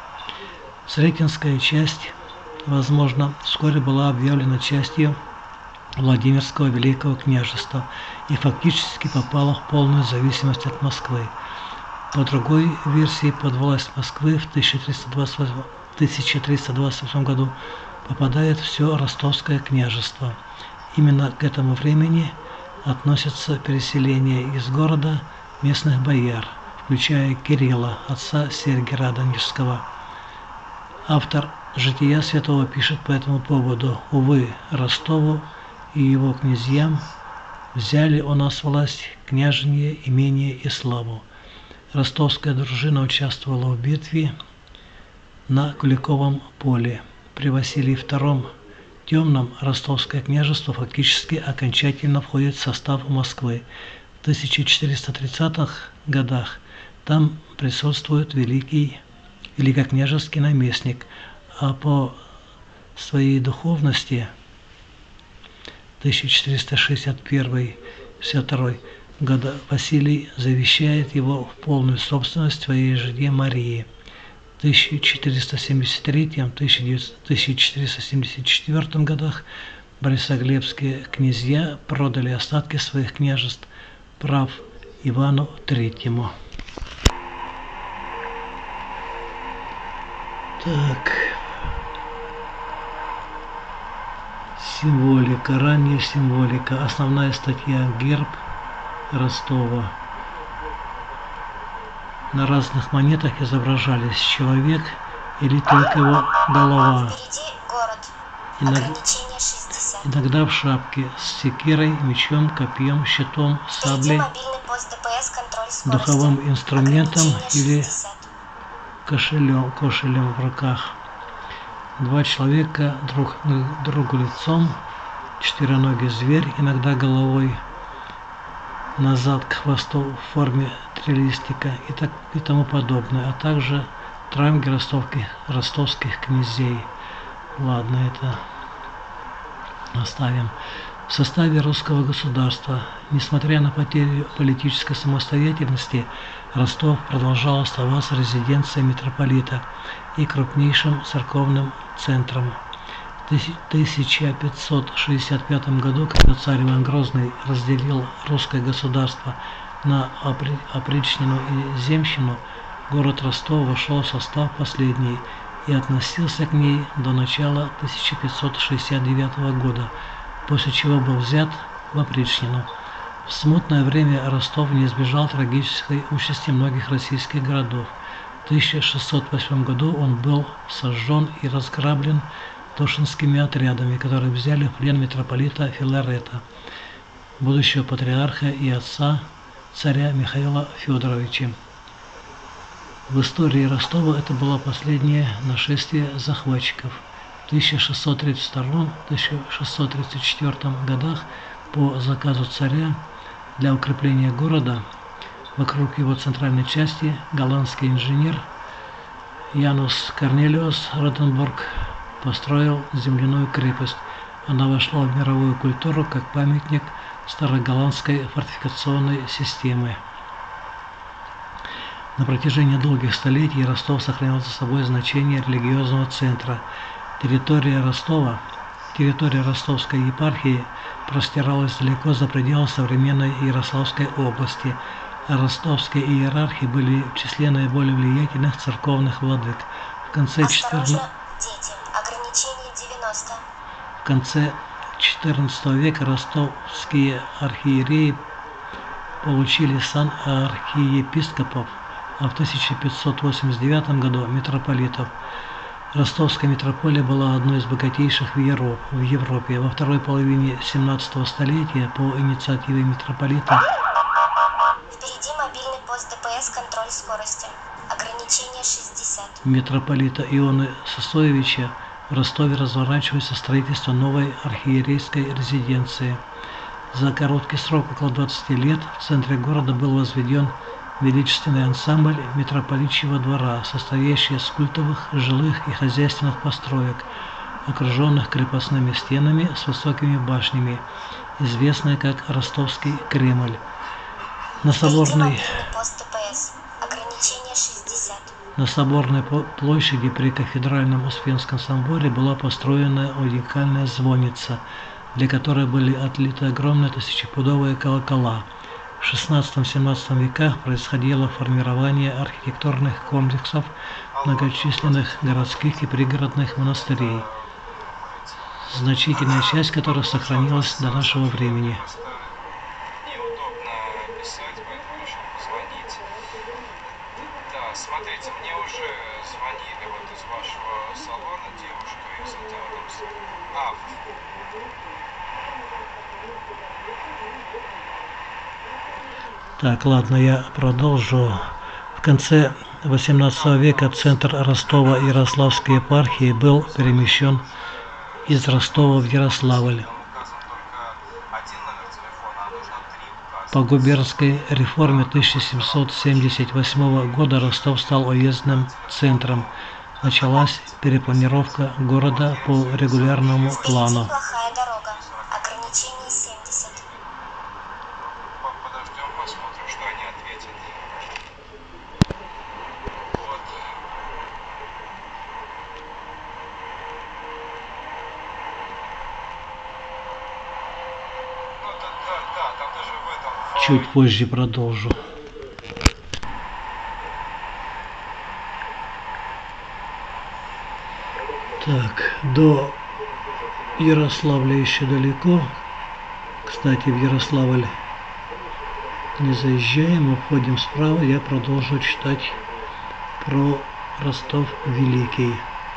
Сретенская часть, возможно, вскоре была объявлена частью Владимирского Великого княжества и фактически попала в полную зависимость от Москвы. По другой версии, под власть Москвы в тысяча триста двадцать восьмом году попадает все Ростовское княжество. Именно к этому времени относятся переселение из города местных бояр, включая Кирилла, отца Сергия Радонежского. Автор «Жития святого» пишет по этому поводу: «Увы, Ростову и его князьям взяли у нас власть, княжение, имение и славу». Ростовская дружина участвовала в битве на Куликовом поле. При Василии втором Темном Ростовское княжество фактически окончательно входит в состав Москвы. В тысяча четыреста тридцатых годах там присутствует великий великокняжеский наместник, а по своей духовности тысяча четыреста шестьдесят первый — шестьдесят второй года Василий завещает его в полную собственность своей жене Марии. В тысяча четыреста семьдесят третьем — тысяча четыреста семьдесят четвёртом годах борисоглебские князья продали остатки своих княжеств прав Ивану Третьему. Так. Символика, ранняя символика. Основная статья: герб Ростова. На разных монетах изображались человек или только его голова. Иногда, иногда в шапке, с секирой, мечом, копьем, щитом, саблей, духовым инструментом или кошелем, кошелем в руках. Два человека друг к другу лицом, четвероногий зверь, иногда головой назад к хвосту в форме трилистика и, так, и тому подобное, а также травги ростовских, ростовских князей. Ладно, это оставим. В составе русского государства, несмотря на потерю политической самостоятельности, Ростов продолжал оставаться резиденцией митрополита и крупнейшим церковным центром. В тысяча пятьсот шестьдесят пятом году, когда царь Иван Грозный разделил русское государство на опричнину и земщину, город Ростов вошел в состав последней и относился к ней до начала тысяча пятьсот шестьдесят девятого года, после чего был взят в опричнину. В смутное время Ростов не избежал трагической участи многих российских городов. В тысяча шестьсот восьмом году он был сожжен и разграблен тушинскими отрядами, которые взяли в плен митрополита Филарета, будущего патриарха и отца царя Михаила Федоровича. В истории Ростова это было последнее нашествие захватчиков. В тысяча шестьсот тридцать втором — тысяча шестьсот тридцать четвёртом годах по заказу царя для укрепления города вокруг его центральной части голландский инженер Янус Корнелиус Ротенбург построил земляную крепость. Она вошла в мировую культуру как памятник староголландской фортификационной системы. На протяжении долгих столетий Ростов сохранял за собой значение религиозного центра. Территория Ростова, территория Ростовской епархии простиралась далеко за пределы современной Ярославской области, а ростовские иерархи были в числе наиболее влиятельных церковных владык. В конце четырнадцатого В конце четырнадцатого века ростовские архиереи получили сан архиепископов, а в тысяча пятьсот восемьдесят девятом году митрополитов. Ростовская митрополия была одной из богатейших в Европе. Во второй половине семнадцатого столетия по инициативе митрополита Впереди мобильный пост ДПС, контроль скорости. Ограничение шестьдесят. Митрополита Ионы Сысоевича в Ростове разворачивается строительство новой архиерейской резиденции. За короткий срок, около двадцати лет, в центре города был возведен величественный ансамбль митрополичьего двора, состоящий из культовых, жилых и хозяйственных построек, окруженных крепостными стенами с высокими башнями, известный как Ростовский Кремль. На соборной, на соборной площади при кафедральном Успенском соборе была построена уникальная звонница, для которой были отлиты огромные тысячепудовые колокола. В шестнадцатом-семнадцатом веках происходило формирование архитектурных комплексов многочисленных городских и пригородных монастырей, значительная часть которых сохранилась до нашего времени. Неудобно писать, поэтому решил позвонить. Да, смотрите, мне уже звонили вот из вашего салона девушка из этого. А, Так, ладно, я продолжу. В конце восемнадцатого века центр Ростова Ярославской епархии был перемещен из Ростова в Ярославль. По губернской реформе тысяча семьсот семьдесят восьмого года Ростов стал уездным центром. Началась перепланировка города по регулярному плану. Плохая дорога. Ограничение семьдесят. подождем, посмотрим, что они ответят. Вот. Ну, да, да, да, там даже в этом... Чуть позже продолжу. Так, до Ярославля еще далеко. Кстати, в Ярославль не заезжаем, обходим справа. Я продолжу читать про Ростов Великий.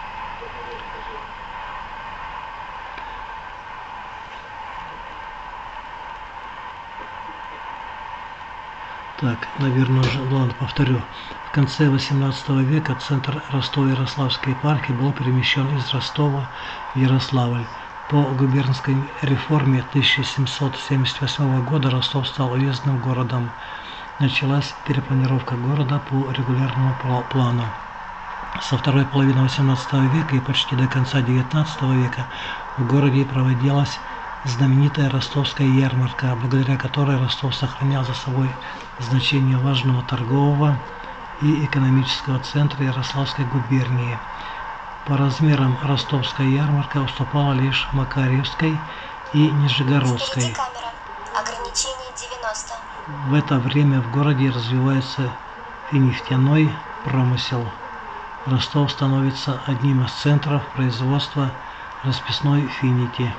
Так, наверное, уже, ладно, повторю. В конце восемнадцатого века центр Ростово-Ярославской епархии был перемещен из Ростова в Ярославль. По губернской реформе тысяча семьсот семьдесят восьмого года Ростов стал уездным городом. Началась перепланировка города по регулярному плану. Со второй половины восемнадцатого века и почти до конца девятнадцатого века в городе проводилась знаменитая ростовская ярмарка, благодаря которой Ростов сохранял за собой значение важного торгового и экономического центра Ярославской губернии. По размерам ростовская ярмарка уступала лишь Макарьевской и Нижегородской. Впереди камера. Ограничение девяносто. В это время в городе развивается и нефтяной промысел. Ростов становится одним из центров производства расписной финики.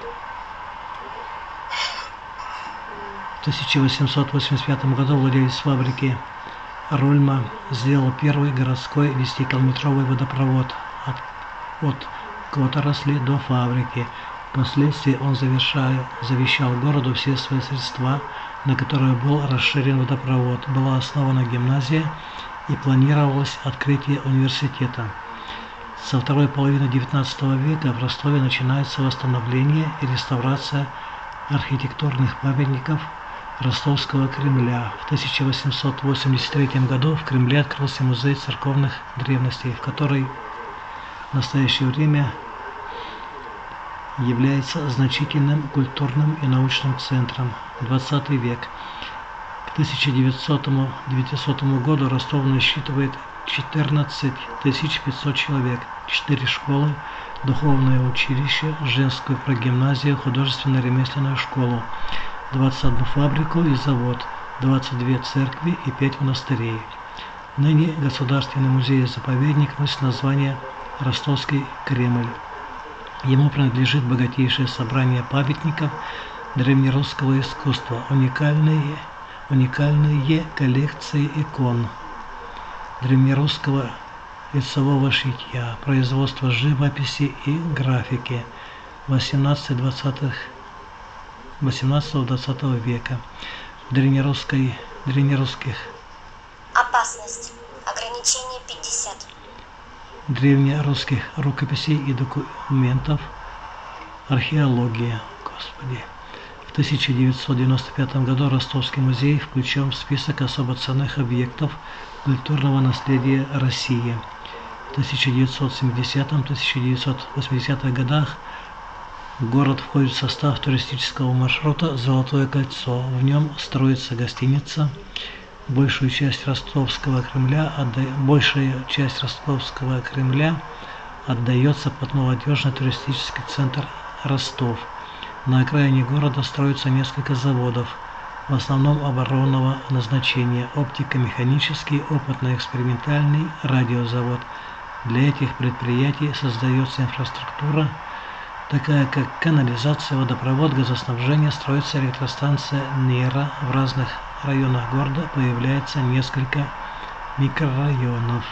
В тысяча восемьсот восемьдесят пятом году владелец фабрики Рольма сделал первый городской десятикилометровый водопровод от, от Которосли до фабрики. Впоследствии он завершал, завещал городу все свои средства, на которые был расширен водопровод. Была основана гимназия и планировалось открытие университета. Со второй половины девятнадцатого века в Ростове начинается восстановление и реставрация архитектурных памятников Ростовского Кремля. В тысяча восемьсот восемьдесят третьем году в Кремле открылся музей церковных древностей, в который в настоящее время является значительным культурным и научным центром. двадцатый век. К тысяча девятисотому — девятисотому году Ростов насчитывает четырнадцать тысяч пятьсот человек, четыре школы, духовное училище, женскую прогимназию, художественно-ремесленную школу, двадцать одну фабрику и завод, двадцать две церкви и пять монастырей. Ныне Государственный музей-заповедник носит название Ростовский Кремль. Ему принадлежит богатейшее собрание памятников древнерусского искусства, уникальные, уникальные коллекции икон древнерусского лицевого шитья, производство живописи и графики восемнадцатого-двадцатого века, древнерусской, древнерусских Опасность. Ограничение пятьдесят. древнерусских рукописей и документов, археология. Господи. В тысяча девятьсот девяносто пятом году Ростовский музей включен в список особо ценных объектов культурного наследия России. В тысяча девятьсот семидесятом — тысяча девятьсот восьмидесятых годах город входит в состав туристического маршрута «Золотое кольцо». В нем строится гостиница. Большую часть Ростовского Кремля, отда... большая часть Ростовского Кремля отдается под молодежный туристический центр Ростов. На окраине города строится несколько заводов, в основном оборонного назначения: оптико-механический, опытно-экспериментальный, радиозавод. Для этих предприятий создается инфраструктура, такая как канализация, водопровод, газоснабжение, строится электростанция НИРа. В разных районах города появляется несколько микрорайонов.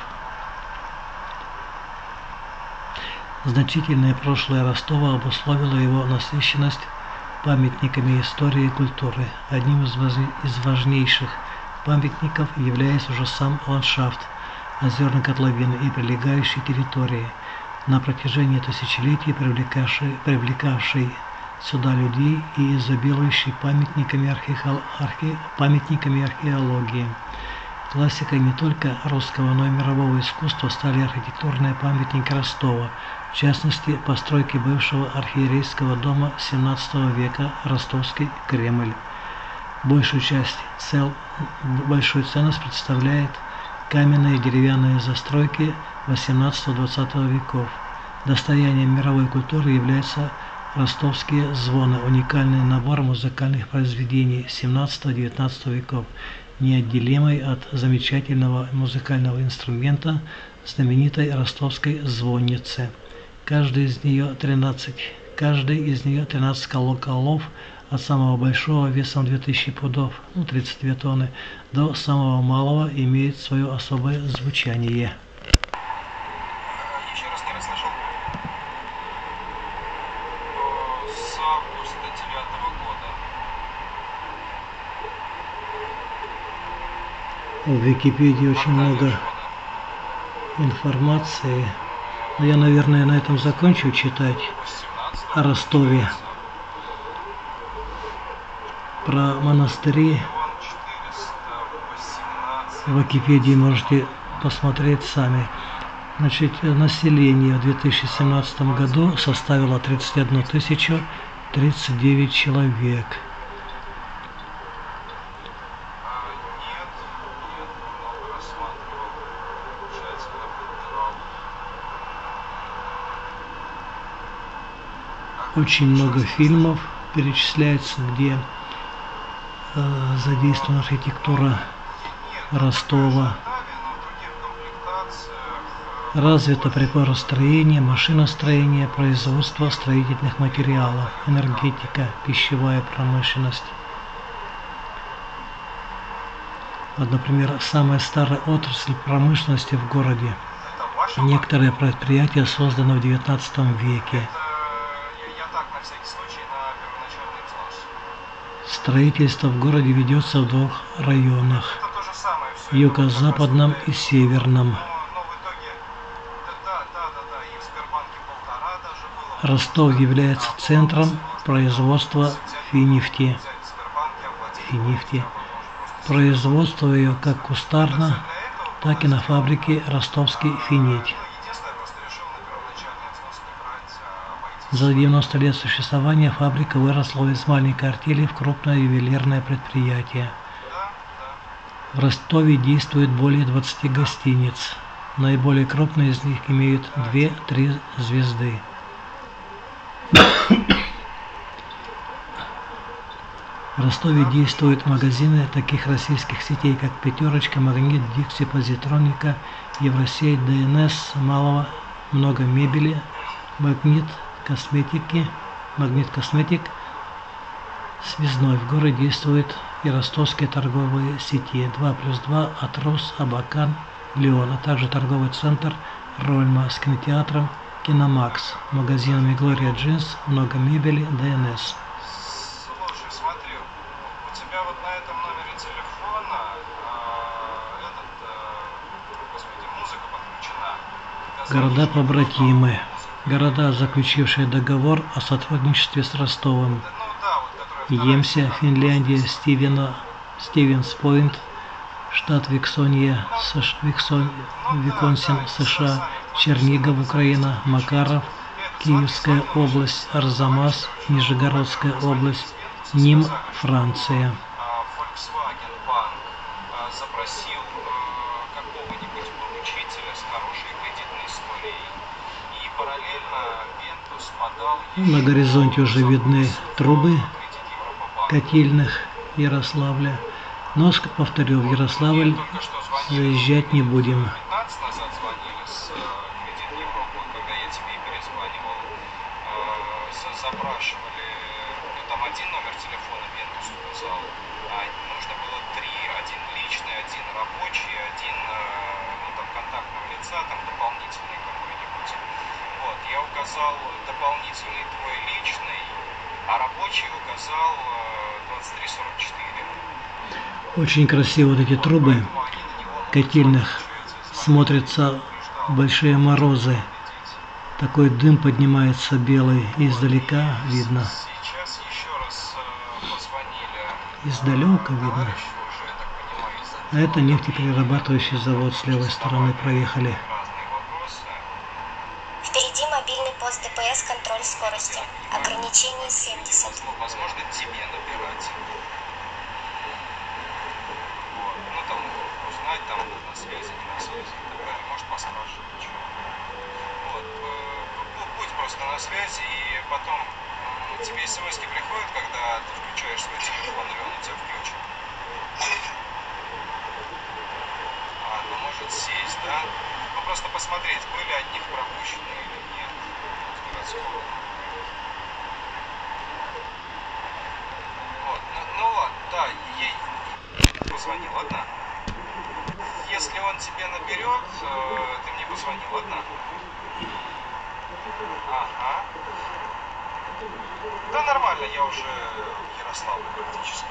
Значительное прошлое Ростова обусловило его насыщенность памятниками истории и культуры. Одним из, воз... из важнейших памятников является уже сам ландшафт озерной котловины и прилегающей территории, на протяжении тысячелетий привлекавший, привлекавший сюда людей и изобилующий памятниками, архео... архе... памятниками археологии. Классикой не только русского, но и мирового искусства стали архитектурные памятники Ростова, в частности, постройки бывшего архиерейского дома семнадцатого века Ростовский Кремль. Большую часть цел, большую ценность представляет каменные и деревянные застройки восемнадцатого-двадцатого веков. Достоянием мировой культуры являются ростовские звоны, уникальный набор музыкальных произведений семнадцатого-девятнадцатого веков, неотделимый от замечательного музыкального инструмента знаменитой ростовской звонницы. Каждый из нее тринадцать, каждый из нее тринадцать колоколов, от самого большого весом две тысячи пудов, ну тридцать две тонны, до самого малого имеет свое особое звучание. Еще раз не расслышал. С августа девятого года. В Википедии очень много информации. Но я, наверное, на этом закончу читать о Ростове. Про монастыри в Википедии можете посмотреть сами. Значит, население в две тысячи семнадцатом году составило тридцать одну тысячу тридцать девять человек. Очень много фильмов перечисляется, где э, задействована архитектура Ростова. Развито приборостроение, машиностроение, производство строительных материалов, энергетика, пищевая промышленность. Вот, например, самая старая отрасль промышленности в городе. Некоторые предприятия созданы в девятнадцатом веке. Строительство в городе ведется в двух районах – юго-западном и северном. Ростов является центром производства финнефти. Финнефти. Производство ее как кустарно, так и на фабрике «Ростовский финнефть». За девяносто лет существования фабрика выросла из маленькой артели в крупное ювелирное предприятие. В Ростове действует более двадцати гостиниц. Наиболее крупные из них имеют две-три звезды. В Ростове действуют магазины таких российских сетей, как «Пятерочка», «Магнит», «Дикси», «Позитроника», «Евросеть», «Дэ Эн Эс», «Малого», много мебели, «Магнит», косметики, «Магнит Косметик», связной. В городе действуют и ростовские торговые сети два плюс два, Атрус, Абакан, Леон, а также торговый центр Рольма с кинотеатром Киномакс, магазинами Глория Джинс, много мебели, Дэ Эн Эс. Слушай, смотри, у тебя вот на этом номере телефона а, этот, а, господи, музыка подключена. Города побратимы. Города, заключившие договор о сотрудничестве с Ростовом. Емся, Финляндия, Стивена, Стивенс-Пойнт, штат Виксония, Саш, Виксон, Виконсин, США, Чернигов, Украина, Макаров, Киевская область, Арзамас, Нижегородская область, Ним, Франция. Volkswagen Bank запросил какого-нибудь поручителя с хорошей кредитной историей. И параллельно Вентус подал... На горизонте уже видны трубы котельных Ярославля. Но, повторю, в Ярославль заезжать не будем. пятнадцать назад звонили с Кредит Европы, когда я тебе перезванивал, запрашивали, ну там один номер телефона Вентус указал, а нужно было три, один личный, один рабочий, один, ну там контактного лица, там дополнительный какой-нибудь. Вот, я указал дополнительный твой личный, а рабочий указал двадцать три сорок четыре. Очень красиво вот эти трубы котельных смотрятся большие морозы. Такой дым поднимается белый, издалека видно. Сейчас еще раз позвонили. Издалека видно. А это нефтеперерабатывающий завод с левой стороны проехали. Впереди мобильный пост Дэ Пэ Эс, контроль скорости. Ограничение семьдесят. Возможно, тебе набирать. Вот. Ну там узнать, там на связи, не на связи. Может поспрашивать, что. Вот. Будь просто на связи, и потом тебе смс-ки приходят, когда ты включаешь свой телефон, или он у тебя включен. А, ну может сесть, да? Ну просто посмотреть, были от них пропущены или нет в городского. Вот, ну, ну ладно, да, ей позвони, ладно? Если он тебе наберет, ты мне позвони, ладно? Ага. Да нормально, я уже в Ярославле практически.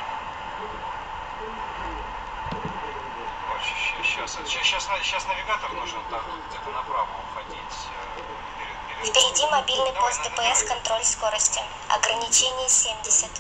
Ой, сейчас, сейчас, сейчас, сейчас навигатор нужен там где-то направо уходить. Впереди мобильный пост Дэ Пэ Эс, контроль скорости. Ограничение семьдесят.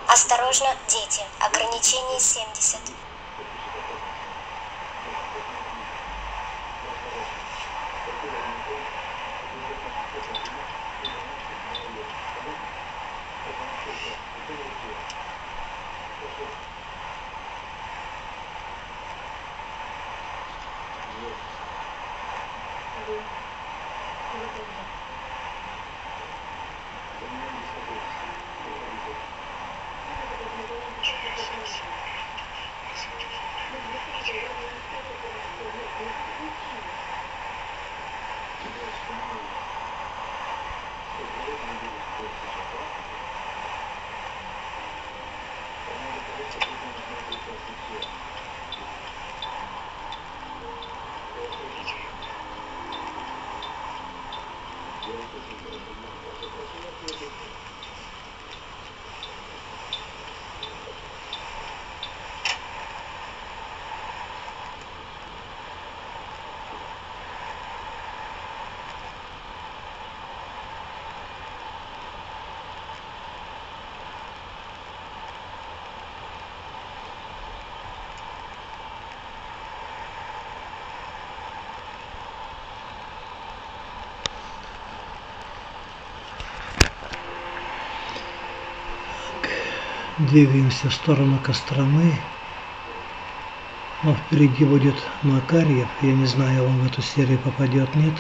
Осторожно, дети. Ограничение семьдесят. Двигаемся в сторону Костромы. Но впереди будет Макарьев. Я не знаю, он в эту серию попадет, нет.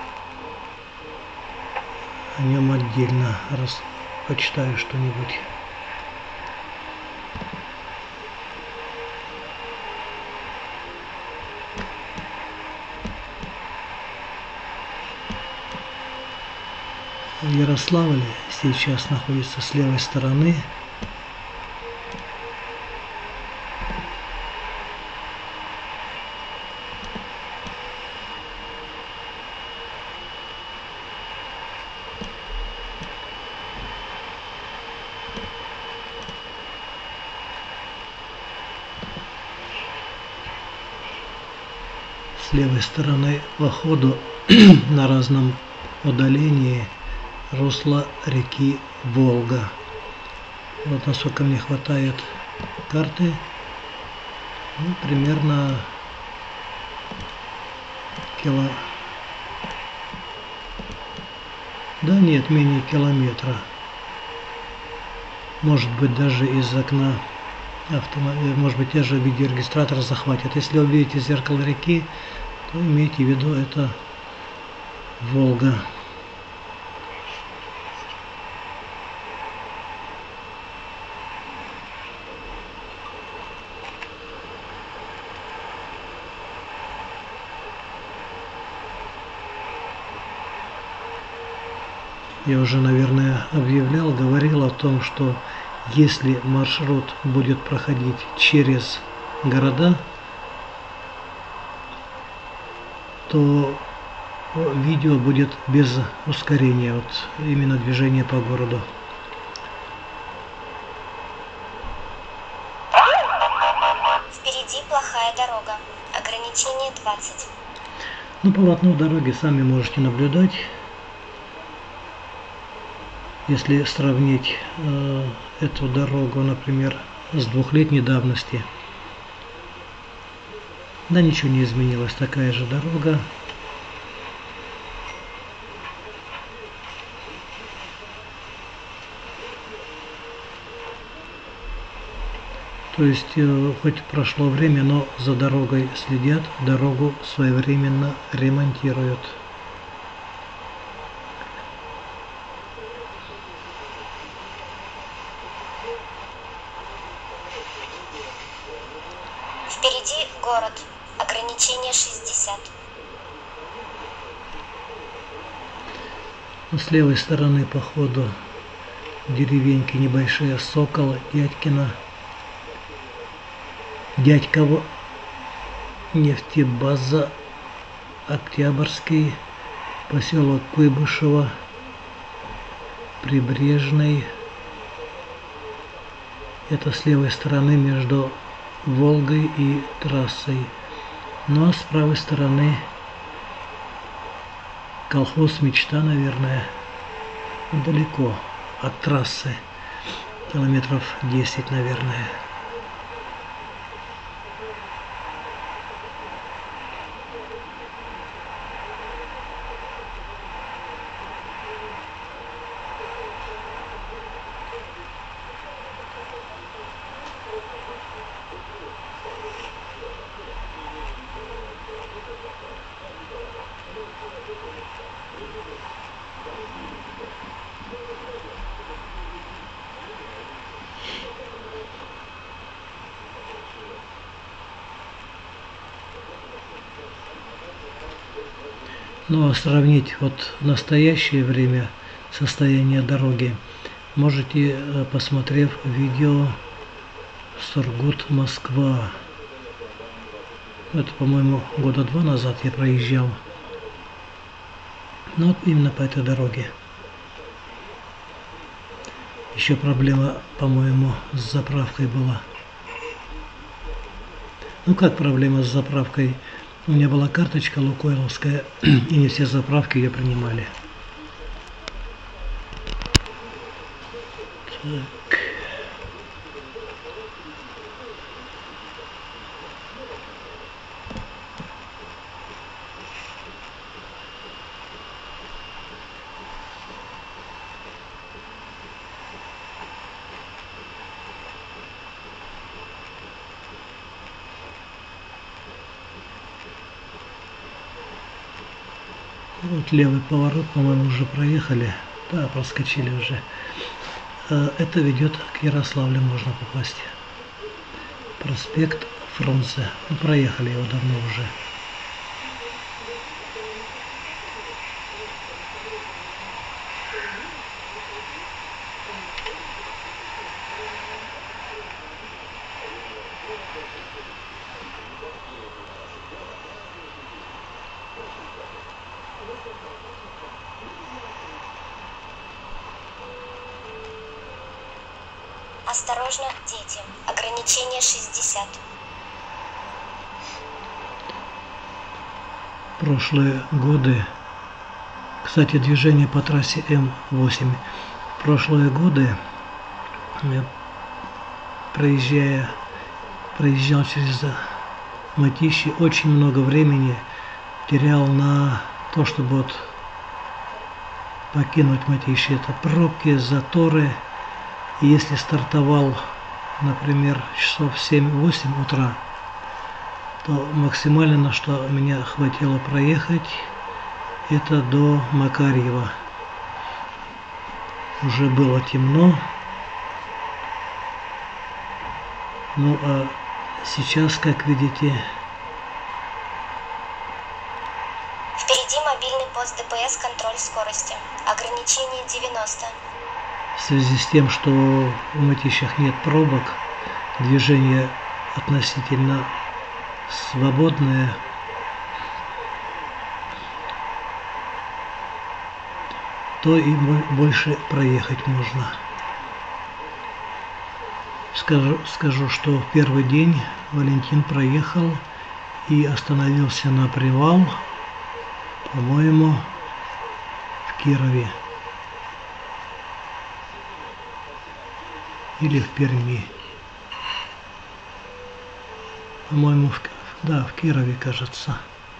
О нем отдельно раз почитаю что-нибудь. В Ярославле сейчас находится с левой стороны. С левой стороны по ходу на разном удалении русло реки Волга. Вот насколько мне хватает карты, ну, примерно кило... Да нет, менее километра. Может быть, даже из окна автомобиля, может быть, даже видеорегистратор захватит. Если вы видите зеркало реки, то имейте в виду, это Волга. Я уже, наверное, объявлял, говорил о том, что если маршрут будет проходить через города, то видео будет без ускорения, вот именно движение по городу. Впереди плохая дорога. Ограничение двадцать. Ну, полотно дороги сами можете наблюдать. Если сравнить э, эту дорогу, например, с двухлетней давности, да ничего не изменилось, такая же дорога. То есть, э, хоть прошло время, но за дорогой следят, дорогу своевременно ремонтируют. Впереди город. Ограничение шестьдесят. С левой стороны по ходу деревеньки небольшие: Сокол, Дядькино, Дядьково, нефтебаза, Октябрьский, поселок Куйбышево, Прибрежный. Это с левой стороны между Волгой и трассой. Ну а с правой стороны колхоз «Мечта», наверное, далеко от трассы. километров десять, наверное. Ну а сравнить вот настоящее время состояние дороги можете, посмотрев видео Сургут-Москва. Это, по-моему, года два назад я проезжал. Ну вот именно по этой дороге. Еще проблема, по-моему, с заправкой была. Ну как проблема с заправкой? У меня была карточка лукойловская, и не все заправки ее принимали. Так. Вот левый поворот, по-моему, уже проехали. Да, проскочили уже. Это ведет к Ярославлю, можно попасть. Проспект Фрунзе. Ну, проехали его давно уже. Осторожно, дети. Ограничение шестьдесят. Прошлые годы, кстати, движение по трассе М восемь. Прошлые годы, проезжая, проезжал через Мытищи, очень много времени терял на то, чтобы вот покинуть Мытищи. Это пробки, заторы. И если стартовал, например, часов семь-восемь утра, то максимально, на что меня хватило проехать, это до Макарьева. Уже было темно. Ну а сейчас, как видите, Впереди мобильный пост ДПС, контроль скорости. Ограничение девяносто. в связи с тем, что в Мытищах нет пробок, движение относительно свободное, то и больше проехать можно. Скажу, скажу, что в первый день Валентин проехал и остановился на привал, по-моему, в Кирове или в Перми. По-моему, в, да, в Кирове, кажется.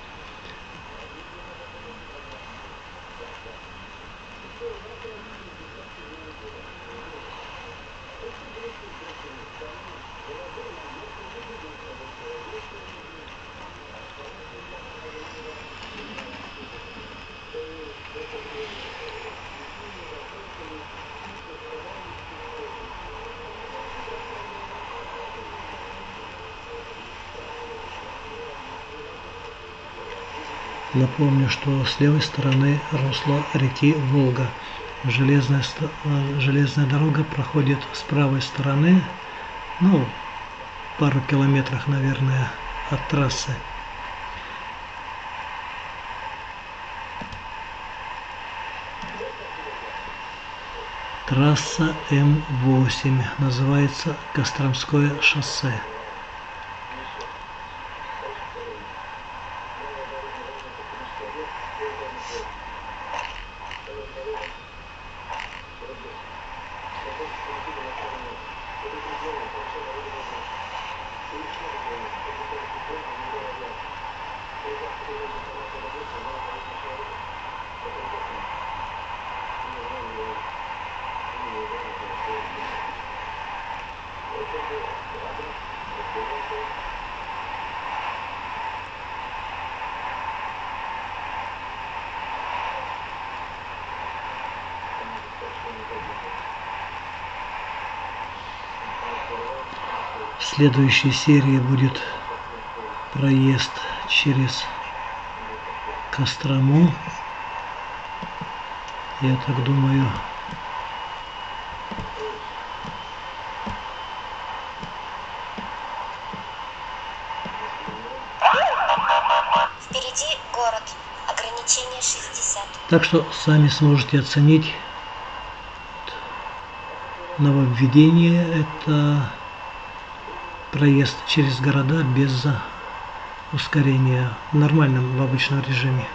Напомню, что с левой стороны русло реки Волга. Железная, железная дорога проходит с правой стороны, ну, пару километров, наверное, от трассы. Трасса М восемь, называется Костромское шоссе. В следующей серии будет проезд через Кострому. Я так думаю. Впереди город. Ограничение шестьдесят. Так что сами сможете оценить нововведение. Это проезд через города без ускорения, в нормальном, в обычном режиме.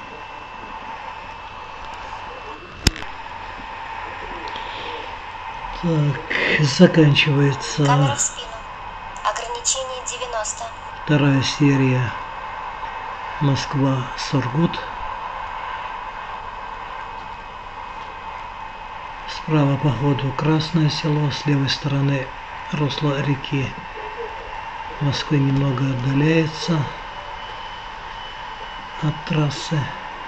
Так, заканчивается Камера в спину. Ограничение девяносто. вторая серия Москва-Сургут. Справа по ходу Красное Село, с левой стороны русло реки Москвы немного отдаляется от трассы.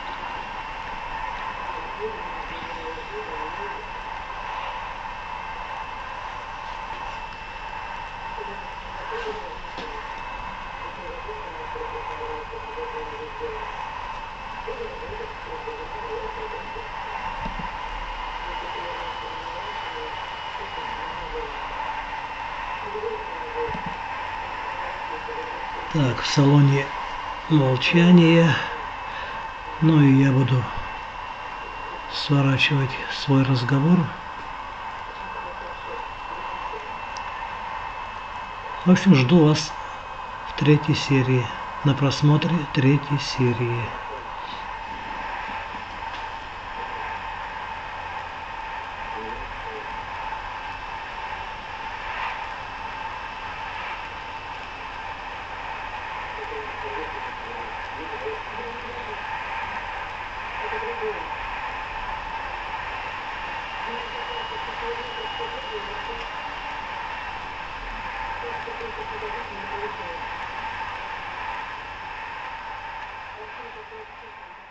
Так, в салоне молчание. Ну и я буду сворачивать свой разговор. В общем, жду вас в третьей серии, на просмотре третьей серии. Thank you.